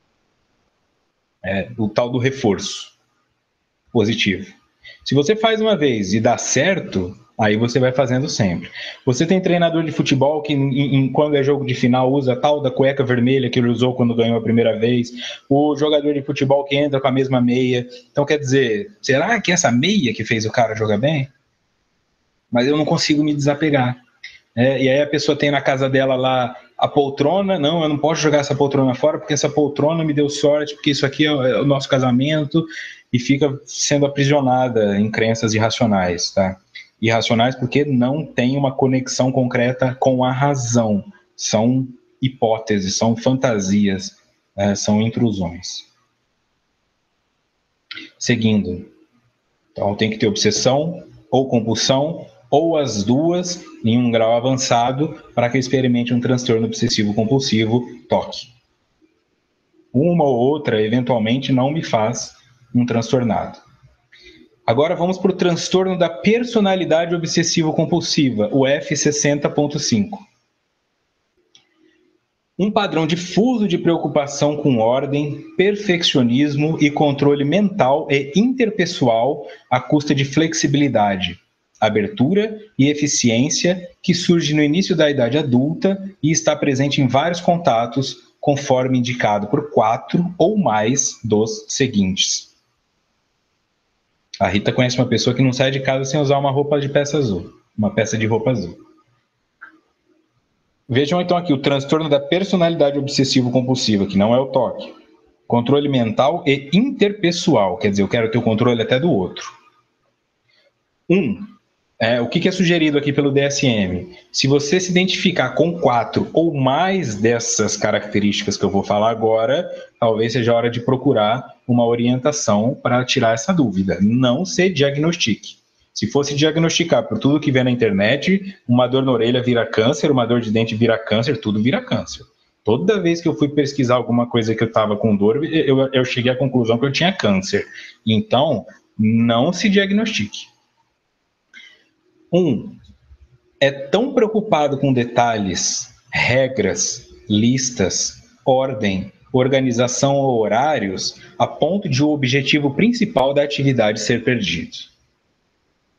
O tal do reforço positivo. Se você faz uma vez e dá certo, aí você vai fazendo sempre. Você tem treinador de futebol que, quando é jogo de final, usa a tal da cueca vermelha que ele usou quando ganhou a primeira vez. O jogador de futebol que entra com a mesma meia. Então, quer dizer, será que essa meia que fez o cara jogar bem? Mas eu não consigo me desapegar. E aí a pessoa tem na casa dela lá a poltrona, não, eu não posso jogar essa poltrona fora porque essa poltrona me deu sorte, porque isso aqui é o nosso casamento, e fica sendo aprisionada em crenças irracionais, tá? Irracionais porque não tem uma conexão concreta com a razão, são hipóteses, são fantasias, são intrusões. Seguindo, então tem que ter obsessão ou compulsão, ou as duas em um grau avançado, para que experimente um transtorno obsessivo-compulsivo TOC. Uma ou outra, eventualmente, não me faz um transtornado. Agora vamos para o transtorno da personalidade obsessivo-compulsiva, o F60.5. Um padrão difuso de preocupação com ordem, perfeccionismo e controle mental e interpessoal à custa de flexibilidade, abertura e eficiência que surge no início da idade adulta e está presente em vários contatos, conforme indicado por 4 ou mais dos seguintes. A Rita conhece uma pessoa que não sai de casa sem usar uma peça de roupa azul. Vejam então aqui o transtorno da personalidade obsessivo-compulsiva, que não é o TOC. Controle mental e interpessoal, quer dizer, eu quero ter o controle até do outro. O que é sugerido aqui pelo DSM? Se você se identificar com 4 ou mais dessas características que eu vou falar agora, talvez seja a hora de procurar uma orientação para tirar essa dúvida. Não se diagnostique. Se fosse diagnosticar por tudo que vê na internet, uma dor na orelha vira câncer, uma dor de dente vira câncer, tudo vira câncer. Toda vez que eu fui pesquisar alguma coisa que eu estava com dor, eu cheguei à conclusão que eu tinha câncer. Então, não se diagnostique. É tão preocupado com detalhes, regras, listas, ordem, organização ou horários, a ponto de o objetivo principal da atividade ser perdido.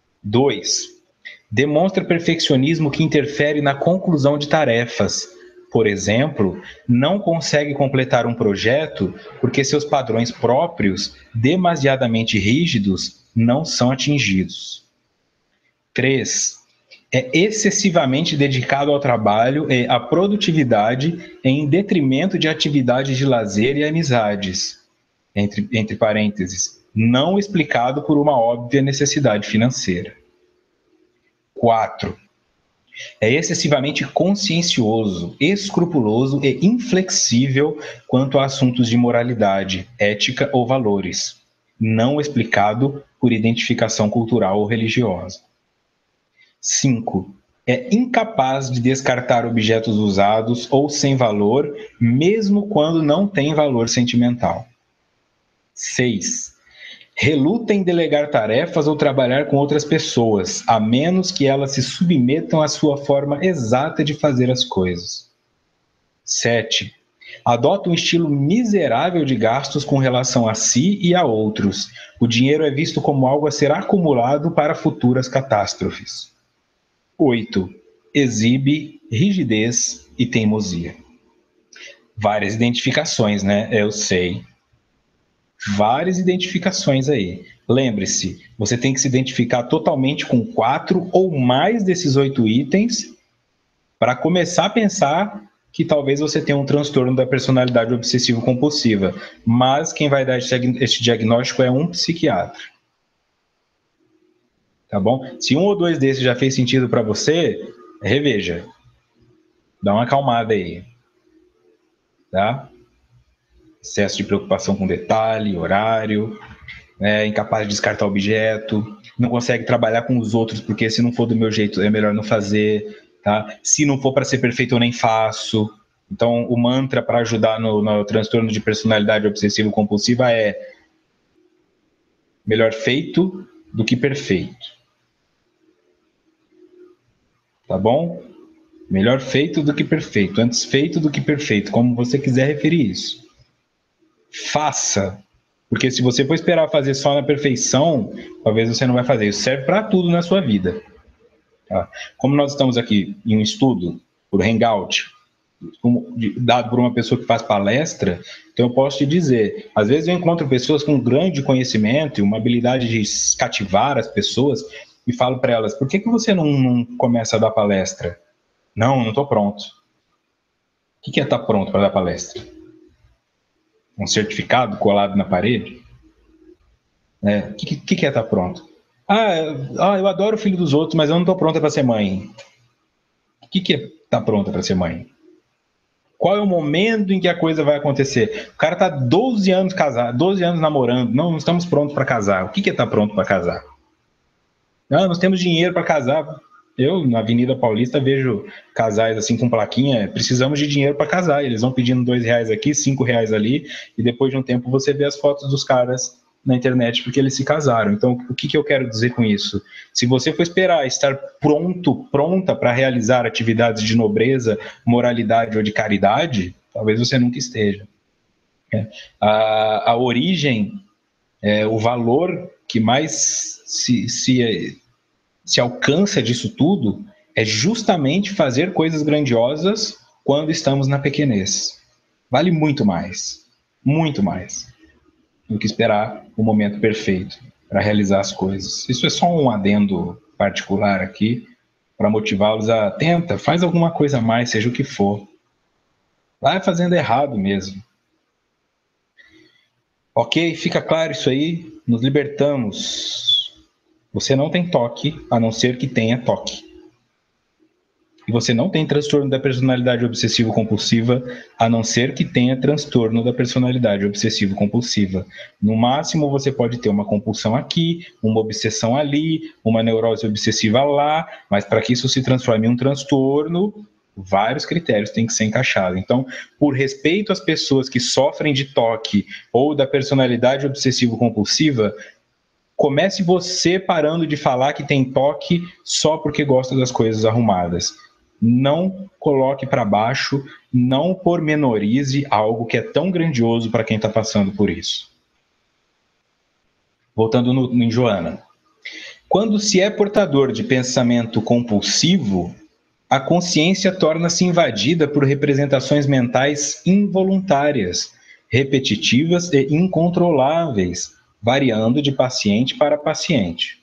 2. Demonstra perfeccionismo que interfere na conclusão de tarefas, por exemplo, não consegue completar um projeto porque seus padrões próprios, demasiadamente rígidos, não são atingidos. 3. É excessivamente dedicado ao trabalho e à produtividade em detrimento de atividades de lazer e amizades, entre parênteses, não explicado por uma óbvia necessidade financeira. 4. É excessivamente consciencioso, escrupuloso e inflexível quanto a assuntos de moralidade, ética ou valores, não explicado por identificação cultural ou religiosa. 5. É incapaz de descartar objetos usados ou sem valor, mesmo quando não tem valor sentimental. 6. Reluta em delegar tarefas ou trabalhar com outras pessoas, a menos que elas se submetam à sua forma exata de fazer as coisas. 7. Adota um estilo miserável de gastos com relação a si e a outros. O dinheiro é visto como algo a ser acumulado para futuras catástrofes. 8. Exibe rigidez e teimosia. Várias identificações, né? Eu sei. Várias identificações aí. Lembre-se, você tem que se identificar totalmente com 4 ou mais desses 8 itens para começar a pensar que talvez você tenha um transtorno da personalidade obsessivo-compulsiva. Mas quem vai dar esse diagnóstico é um psiquiatra. Tá bom? Se um ou dois desses já fez sentido para você, reveja. Dá uma acalmada aí. Tá? Excesso de preocupação com detalhe, horário, incapaz de descartar objeto, não consegue trabalhar com os outros, porque se não for do meu jeito é melhor não fazer, tá? Se não for para ser perfeito eu nem faço. Então o mantra para ajudar no transtorno de personalidade obsessivo-compulsiva é melhor feito do que perfeito. Tá bom? Melhor feito do que perfeito, antes feito do que perfeito, como você quiser referir isso. Faça. Porque se você for esperar fazer só na perfeição, talvez você não vai fazer. Isso serve para tudo na sua vida. Tá? Como nós estamos aqui em um estudo, por Hangout, dado por uma pessoa que faz palestra, então eu posso te dizer, às vezes eu encontro pessoas com grande conhecimento e uma habilidade de cativar as pessoas e falo para elas, por que você não começa a dar palestra? Não estou pronto. O que é estar pronto para dar palestra? Um certificado colado na parede? O que é estar pronto? Eu adoro o filho dos outros, mas eu não estou pronta para ser mãe. O que é estar pronta para ser mãe? Qual é o momento em que a coisa vai acontecer? O cara está 12 anos casado, 12 anos namorando, não estamos prontos para casar. O que é estar pronto para casar? Nós temos dinheiro para casar. Eu, na Avenida Paulista, vejo casais assim com plaquinha, precisamos de dinheiro para casar. Eles vão pedindo R$2 aqui, R$5 ali, e depois de um tempo você vê as fotos dos caras na internet porque eles se casaram. Então, o que eu quero dizer com isso? Se você for esperar estar pronta para realizar atividades de nobreza, moralidade ou de caridade, talvez você nunca esteja. A origem, o valor que mais se alcança disso tudo é justamente fazer coisas grandiosas quando estamos na pequenez. Vale muito mais do que esperar o momento perfeito para realizar as coisas. Isso é só um adendo particular aqui para motivá-los a faz alguma coisa a mais, seja o que for. Vai fazendo errado mesmo. Ok? Fica claro isso aí? Nos libertamos. Você não tem toque, a não ser que tenha toque. E você não tem transtorno da personalidade obsessivo-compulsiva, a não ser que tenha transtorno da personalidade obsessivo-compulsiva. No máximo, você pode ter uma compulsão aqui, uma obsessão ali, uma neurose obsessiva lá, mas para que isso se transforme em um transtorno, vários critérios têm que ser encaixados. Então, por respeito às pessoas que sofrem de toque ou da personalidade obsessivo-compulsiva, comece você parando de falar que tem toque só porque gosta das coisas arrumadas. Não coloque para baixo, não pormenorize algo que é tão grandioso para quem está passando por isso. Voltando em Joana. Quando se é portador de pensamento compulsivo, a consciência torna-se invadida por representações mentais involuntárias, repetitivas e incontroláveis, variando de paciente para paciente.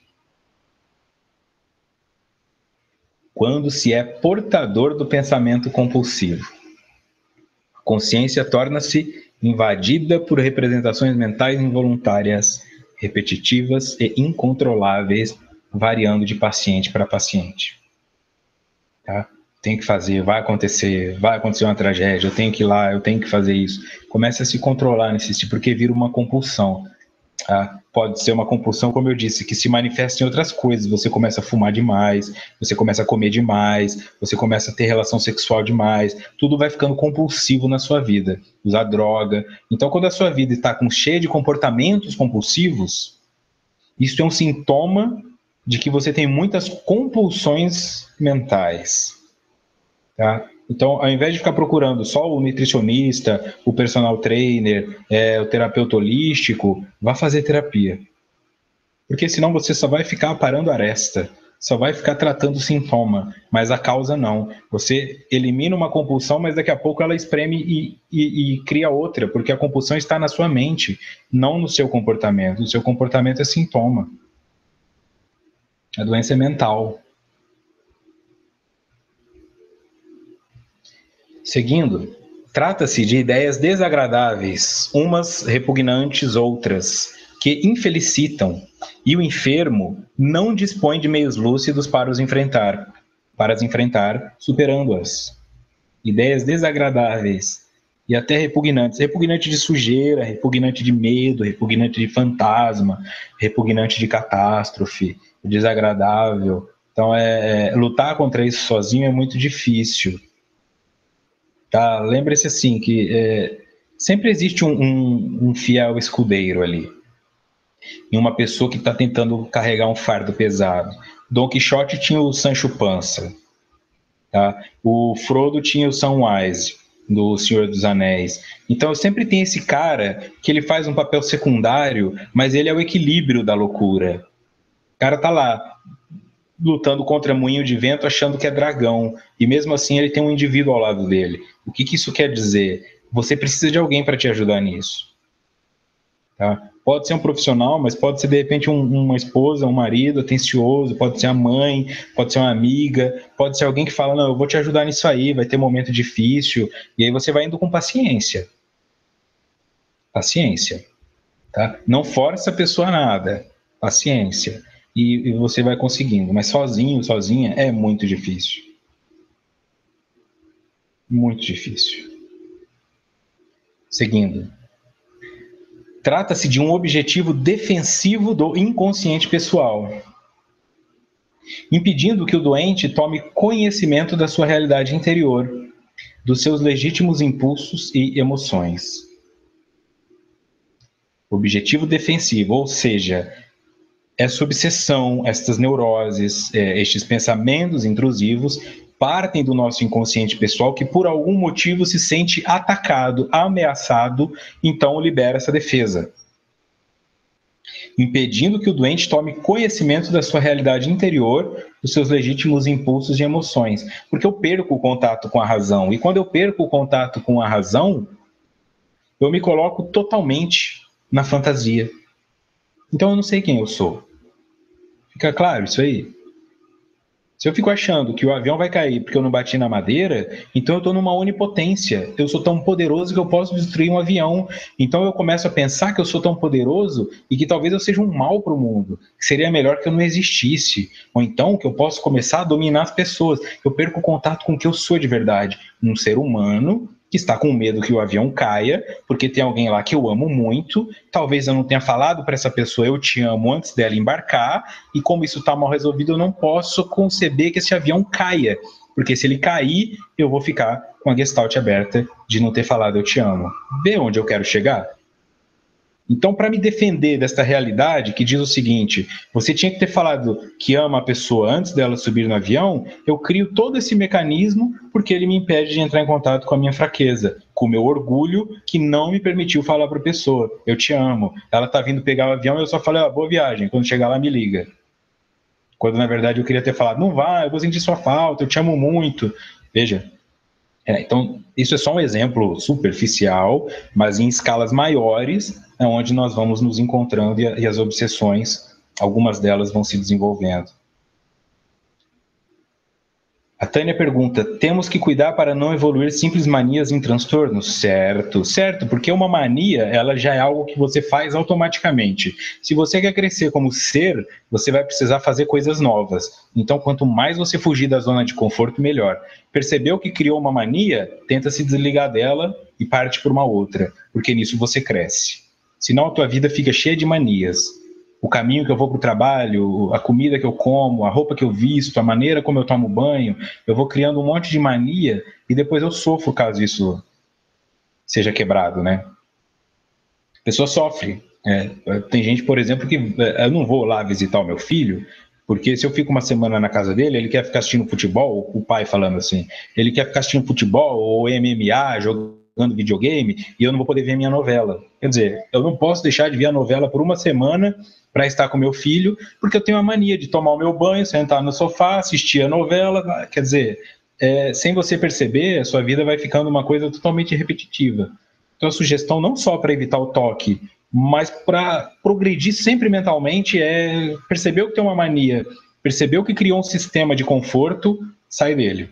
Quando se é portador do pensamento compulsivo, a consciência torna-se invadida por representações mentais involuntárias, repetitivas e incontroláveis, variando de paciente para paciente. Tá? Tem que fazer, vai acontecer uma tragédia, eu tenho que ir lá, eu tenho que fazer isso. Começa a se controlar nesse tipo, porque vira uma compulsão. Pode ser uma compulsão, como eu disse, que se manifesta em outras coisas. Você começa a fumar demais, você começa a comer demais, você começa a ter relação sexual demais. Tudo vai ficando compulsivo na sua vida. Usar droga. Então, quando a sua vida está cheia de comportamentos compulsivos, isso é um sintoma de que você tem muitas compulsões mentais. Tá? Então, ao invés de ficar procurando só o nutricionista, o personal trainer, o terapeuta holístico, vá fazer terapia. Porque senão você só vai ficar parando aresta, só vai ficar tratando o sintoma, mas a causa não. Você elimina uma compulsão, mas daqui a pouco ela espreme e cria outra, porque a compulsão está na sua mente, não no seu comportamento. O seu comportamento é sintoma. A doença é mental. Seguindo, trata-se de ideias desagradáveis, umas repugnantes, outras, que infelicitam, e o enfermo não dispõe de meios lúcidos para as enfrentar, superando-as. Ideias desagradáveis e até repugnantes. Repugnante de sujeira, repugnante de medo, repugnante de fantasma, repugnante de catástrofe, desagradável. Então, lutar contra isso sozinho é muito difícil. Tá? Lembre-se assim que sempre existe um fiel escudeiro ali, e uma pessoa que está tentando carregar um fardo pesado. Don Quixote tinha o Sancho Panza, tá? O Frodo tinha o Samwise do Senhor dos Anéis. Então sempre tem esse cara que ele faz um papel secundário, mas ele é o equilíbrio da loucura. O cara tá lá lutando contra moinho de vento, achando que é dragão, e mesmo assim ele tem um indivíduo ao lado dele. O que isso quer dizer? Você precisa de alguém para te ajudar nisso. Tá? Pode ser um profissional, mas pode ser de repente uma esposa, um marido atencioso, pode ser a mãe, pode ser uma amiga, pode ser alguém que fala, não, eu vou te ajudar nisso aí, vai ter momento difícil, e aí você vai indo com paciência. Paciência. Tá? Não força a pessoa a nada. Paciência. E você vai conseguindo. Mas sozinho, sozinha, é muito difícil. Muito difícil. Seguindo. Trata-se de um objetivo defensivo do inconsciente pessoal, impedindo que o doente tome conhecimento da sua realidade interior, dos seus legítimos impulsos e emoções. Objetivo defensivo, ou seja, essa obsessão, estas neuroses, estes pensamentos intrusivos partem do nosso inconsciente pessoal que por algum motivo se sente atacado, ameaçado, então libera essa defesa, impedindo que o doente tome conhecimento da sua realidade interior, dos seus legítimos impulsos e emoções. Porque eu perco o contato com a razão, e quando eu perco o contato com a razão, eu me coloco totalmente na fantasia. Então eu não sei quem eu sou. Fica claro isso aí? Se eu fico achando que o avião vai cair porque eu não bati na madeira, então eu estou numa onipotência. Eu sou tão poderoso que eu posso destruir um avião. Então eu começo a pensar que eu sou tão poderoso e que talvez eu seja um mal para o mundo, que seria melhor que eu não existisse. Ou então que eu posso começar a dominar as pessoas. Eu perco o contato com o que eu sou de verdade. Um ser humano que está com medo que o avião caia, porque tem alguém lá que eu amo muito, talvez eu não tenha falado para essa pessoa eu te amo antes dela embarcar, e como isso está mal resolvido, eu não posso conceber que esse avião caia, porque se ele cair, eu vou ficar com a gestalt aberta de não ter falado eu te amo. Vê onde eu quero chegar? Então, para me defender desta realidade que diz o seguinte, você tinha que ter falado que ama a pessoa antes dela subir no avião, eu crio todo esse mecanismo porque ele me impede de entrar em contato com a minha fraqueza, com o meu orgulho que não me permitiu falar para a pessoa, eu te amo. Ela está vindo pegar o avião e eu só falei, boa viagem, quando chegar lá me liga. quando na verdade eu queria ter falado, não vai, eu vou sentir sua falta, eu te amo muito. Veja, então isso é só um exemplo superficial, mas em escalas maiores é onde nós vamos nos encontrando e as obsessões, algumas delas vão se desenvolvendo. A Tânia pergunta, temos que cuidar para não evoluir simples manias em transtornos? Certo, certo, porque uma mania, ela já é algo que você faz automaticamente. Se você quer crescer como ser, você vai precisar fazer coisas novas. Então, quanto mais você fugir da zona de conforto, melhor. Percebeu que criou uma mania? Tenta se desligar dela e parte por uma outra, porque nisso você cresce. Senão a tua vida fica cheia de manias. O caminho que eu vou para o trabalho, a comida que eu como, a roupa que eu visto, a maneira como eu tomo banho, eu vou criando um monte de mania e depois eu sofro caso isso seja quebrado, né? A pessoa sofre. Tem gente, por exemplo, que eu não vou lá visitar o meu filho, porque se eu fico uma semana na casa dele, ele quer ficar assistindo futebol, o pai falando assim, ele quer ficar assistindo futebol ou MMA, jogando videogame, e eu não vou poder ver minha novela. Quer dizer, eu não posso deixar de ver a novela por uma semana para estar com meu filho, porque eu tenho a mania de tomar o meu banho, sentar no sofá, assistir a novela. Quer dizer, sem você perceber, a sua vida vai ficando uma coisa totalmente repetitiva. Então, a sugestão não só para evitar o toque, mas para progredir sempre mentalmente é perceber que tem uma mania, percebeu que criou um sistema de conforto, sai dele.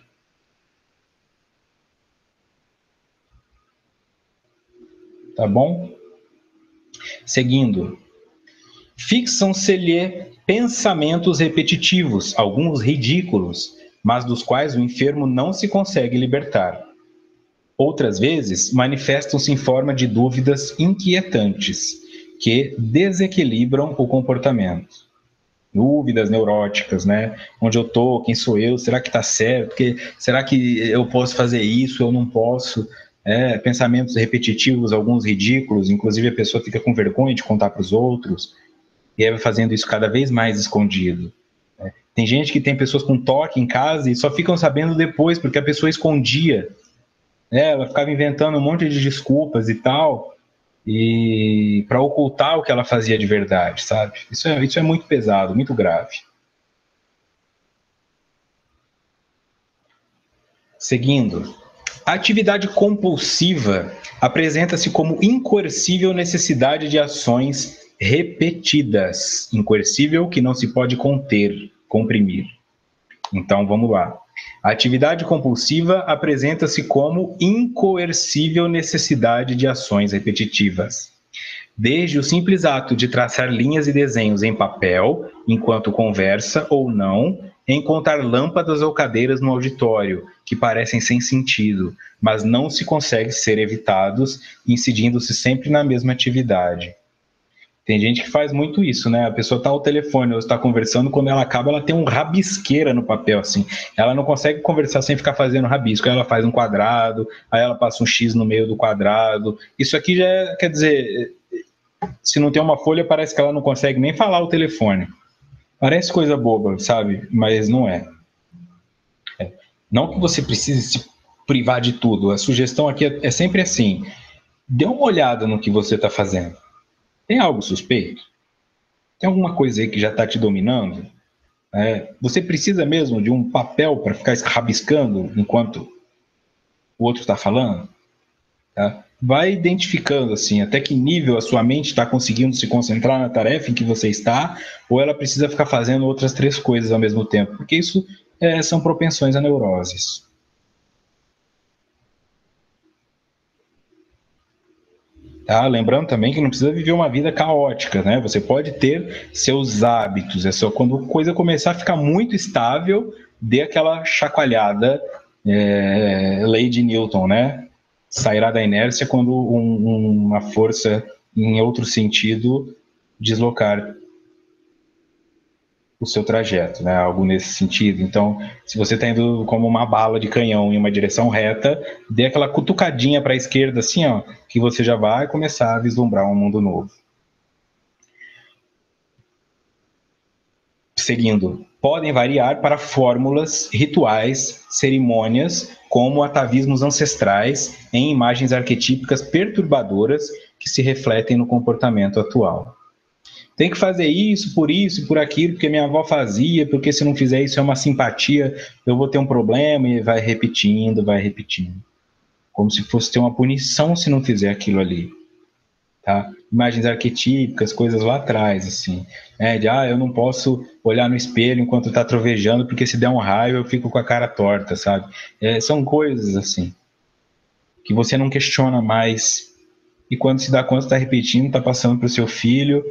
Tá bom? Seguindo. Fixam-se-lhe pensamentos repetitivos, alguns ridículos, mas dos quais o enfermo não se consegue libertar. Outras vezes, manifestam-se em forma de dúvidas inquietantes, que desequilibram o comportamento. Dúvidas neuróticas, né? Onde eu tô, quem sou eu, será que tá certo? Será que eu posso fazer isso, eu não posso? Pensamentos repetitivos, alguns ridículos, inclusive a pessoa fica com vergonha de contar para os outros, e aí vai fazendo isso cada vez mais escondido. Tem gente que tem pessoas com toque em casa e só ficam sabendo depois, porque a pessoa escondia. Ela ficava inventando um monte de desculpas e tal, e para ocultar o que ela fazia de verdade, sabe? Isso é muito pesado, muito grave. Seguindo. A atividade compulsiva apresenta-se como incoercível necessidade de ações repetidas. Incoercível que não se pode conter, comprimir. Então, vamos lá. A atividade compulsiva apresenta-se como incoercível necessidade de ações repetitivas. Desde o simples ato de traçar linhas e desenhos em papel, enquanto conversa ou não, em contar lâmpadas ou cadeiras no auditório, que parecem sem sentido, mas não se consegue ser evitados, incidindo-se sempre na mesma atividade. Tem gente que faz muito isso, né? A pessoa está ao telefone ou está conversando, quando ela acaba, ela tem um rabisqueira no papel, assim. Ela não consegue conversar sem ficar fazendo rabisco. Aí ela faz um quadrado, aí ela passa um X no meio do quadrado. Isso aqui já quer dizer, se não tem uma folha, parece que ela não consegue nem falar o telefone. Parece coisa boba, sabe? Mas não é. Não que você precise se privar de tudo. A sugestão aqui é sempre assim. Dê uma olhada no que você está fazendo. Tem algo suspeito? Tem alguma coisa aí que já está te dominando? Você precisa mesmo de um papel para ficar rabiscando enquanto o outro está falando? Tá? Vai identificando assim, até que nível a sua mente está conseguindo se concentrar na tarefa em que você está, ou ela precisa ficar fazendo outras 3 coisas ao mesmo tempo, porque isso são propensões a neuroses. Tá? Lembrando também que não precisa viver uma vida caótica, né? Você pode ter seus hábitos, é só quando a coisa começar a ficar muito estável, dê aquela chacoalhada, lei de Newton, né? Sairá da inércia quando uma força em outro sentido deslocar o seu trajeto, né? Algo nesse sentido. Então, se você está indo como uma bala de canhão em uma direção reta, dê aquela cutucadinha para a esquerda, assim, ó, que você já vai começar a vislumbrar um mundo novo. Seguindo, podem variar para fórmulas, rituais, cerimônias, como atavismos ancestrais, em imagens arquetípicas perturbadoras que se refletem no comportamento atual. tem que fazer isso, e por aquilo, porque minha avó fazia, porque se não fizer isso é uma simpatia, eu vou ter um problema, e vai repetindo, como se fosse ter uma punição se não fizer aquilo ali, tá? Imagens arquetípicas, coisas lá atrás, assim, né? Eu não posso olhar no espelho enquanto tá trovejando, porque se der um raio eu fico com a cara torta, sabe? São coisas assim, que você não questiona mais, e quando se dá conta está repetindo, está passando para o seu filho,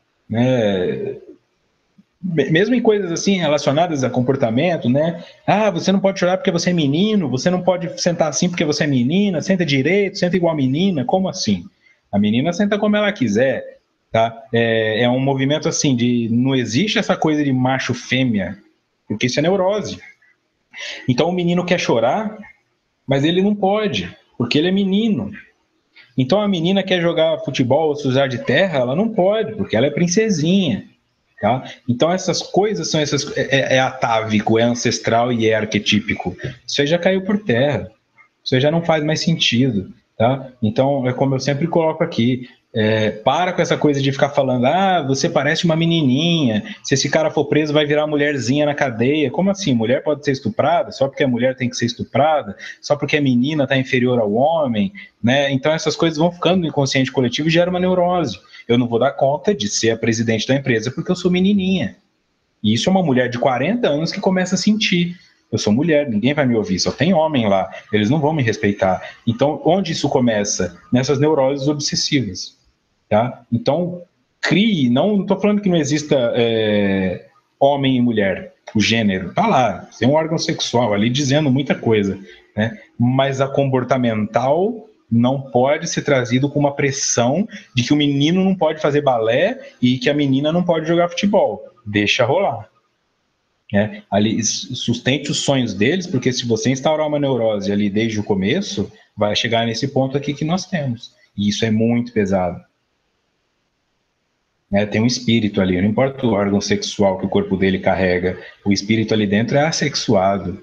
né? Mesmo em coisas assim relacionadas a comportamento, né? Você não pode chorar porque você é menino, você não pode sentar assim porque você é menina, senta direito, senta igual a menina, como assim? A menina senta como ela quiser, tá? É um movimento assim de não existe essa coisa de macho fêmea, porque isso é neurose. Então o menino quer chorar, mas ele não pode, porque ele é menino. Então a menina quer jogar futebol ou sujar de terra, ela não pode, porque ela é princesinha. Tá? Então essas coisas são atávico, é ancestral e é arquetípico. Isso aí já caiu por terra. Isso aí já não faz mais sentido. Tá? Então, é como eu sempre coloco aqui, para com essa coisa de ficar falando, você parece uma menininha, se esse cara for preso vai virar mulherzinha na cadeia. Como assim? Mulher pode ser estuprada? Só porque a mulher tem que ser estuprada? Só porque a menina está inferior ao homem? Né? Então essas coisas vão ficando no inconsciente coletivo e geram uma neurose. Eu não vou dar conta de ser a presidente da empresa porque eu sou menininha. E isso é uma mulher de 40 anos que começa a sentir. Eu sou mulher, ninguém vai me ouvir, só tem homem lá, eles não vão me respeitar. Então, onde isso começa? Nessas neuroses obsessivas. Tá? Então, crie, não estou falando que não exista homem e mulher, o gênero, tá lá, tem um órgão sexual ali dizendo muita coisa, né? Mas a comportamental não pode ser trazido com uma pressão de que o menino não pode fazer balé e que a menina não pode jogar futebol. Deixa rolar. Né? Ali, sustente os sonhos deles, porque se você instaurar uma neurose ali desde o começo, vai chegar nesse ponto aqui que nós temos. E isso é muito pesado. Tem um espírito ali, não importa o órgão sexual que o corpo dele carrega, o espírito ali dentro é assexuado.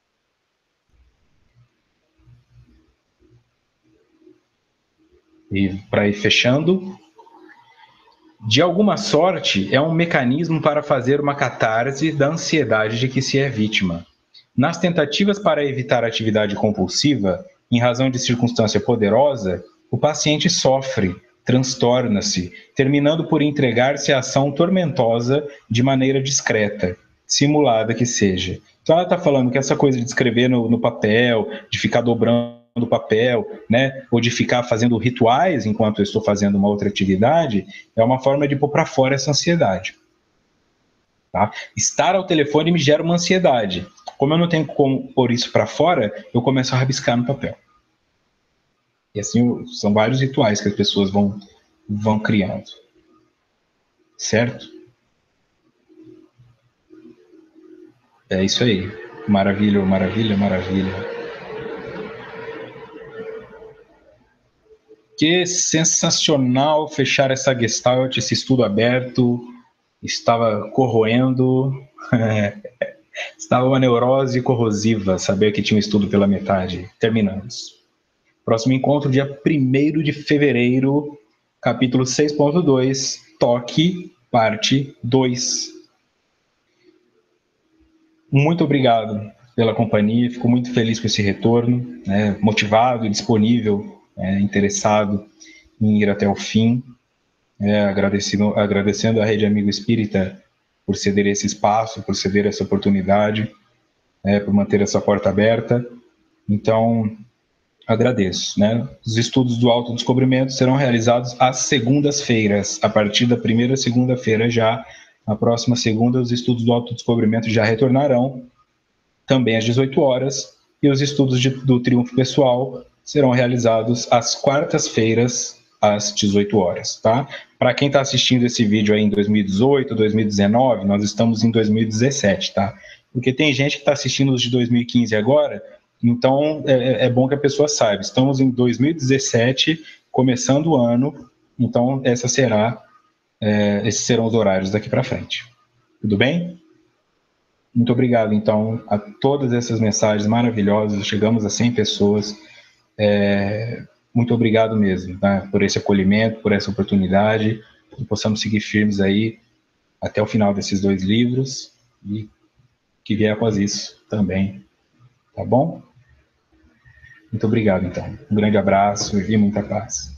E para ir fechando, de alguma sorte, é um mecanismo para fazer uma catarse da ansiedade de que se é vítima. Nas tentativas para evitar a atividade compulsiva, em razão de circunstância poderosa, o paciente sofre, transtorna-se, terminando por entregar-se à ação tormentosa de maneira discreta, simulada que seja. Então ela está falando que essa coisa de escrever no papel, de ficar dobrando o papel, né, ou de ficar fazendo rituais enquanto eu estou fazendo uma outra atividade, é uma forma de pôr para fora essa ansiedade. Tá? Estar ao telefone me gera uma ansiedade. Como eu não tenho como pôr isso para fora, eu começo a rabiscar no papel. E assim, são vários rituais que as pessoas vão criando. Certo? É isso aí. Maravilha, maravilha, maravilha. Que sensacional fechar essa Gestalt, esse estudo aberto. Estava corroendo. Estava uma neurose corrosiva saber que tinha um estudo pela metade. Terminamos. Próximo encontro, dia 1º de fevereiro, capítulo 6.2, toque, parte 2. Muito obrigado pela companhia, fico muito feliz com esse retorno, né, motivado, disponível, interessado em ir até o fim, agradecendo à Rede Amigo Espírita por ceder esse espaço, por ceder essa oportunidade, por manter essa porta aberta. Então, agradeço. Né? Os estudos do autodescobrimento serão realizados às segundas-feiras, a partir da primeira segunda-feira já. Na próxima segunda, os estudos do autodescobrimento já retornarão, também às 18 horas, e os estudos do Triunfo Pessoal serão realizados às quartas-feiras, às 18 horas. Tá? Para quem está assistindo esse vídeo aí em 2018, 2019, nós estamos em 2017, tá? Porque tem gente que está assistindo os de 2015 agora, então é bom que a pessoa saiba. Estamos em 2017, começando o ano, então esses serão os horários daqui para frente. Tudo bem? Muito obrigado, então, a todas essas mensagens maravilhosas. Chegamos a 100 pessoas. Muito obrigado mesmo, tá? Por esse acolhimento, por essa oportunidade. que possamos seguir firmes aí até o final desses 2 livros e que vier após isso também, tá bom? Muito obrigado, então. Um grande abraço e muita paz.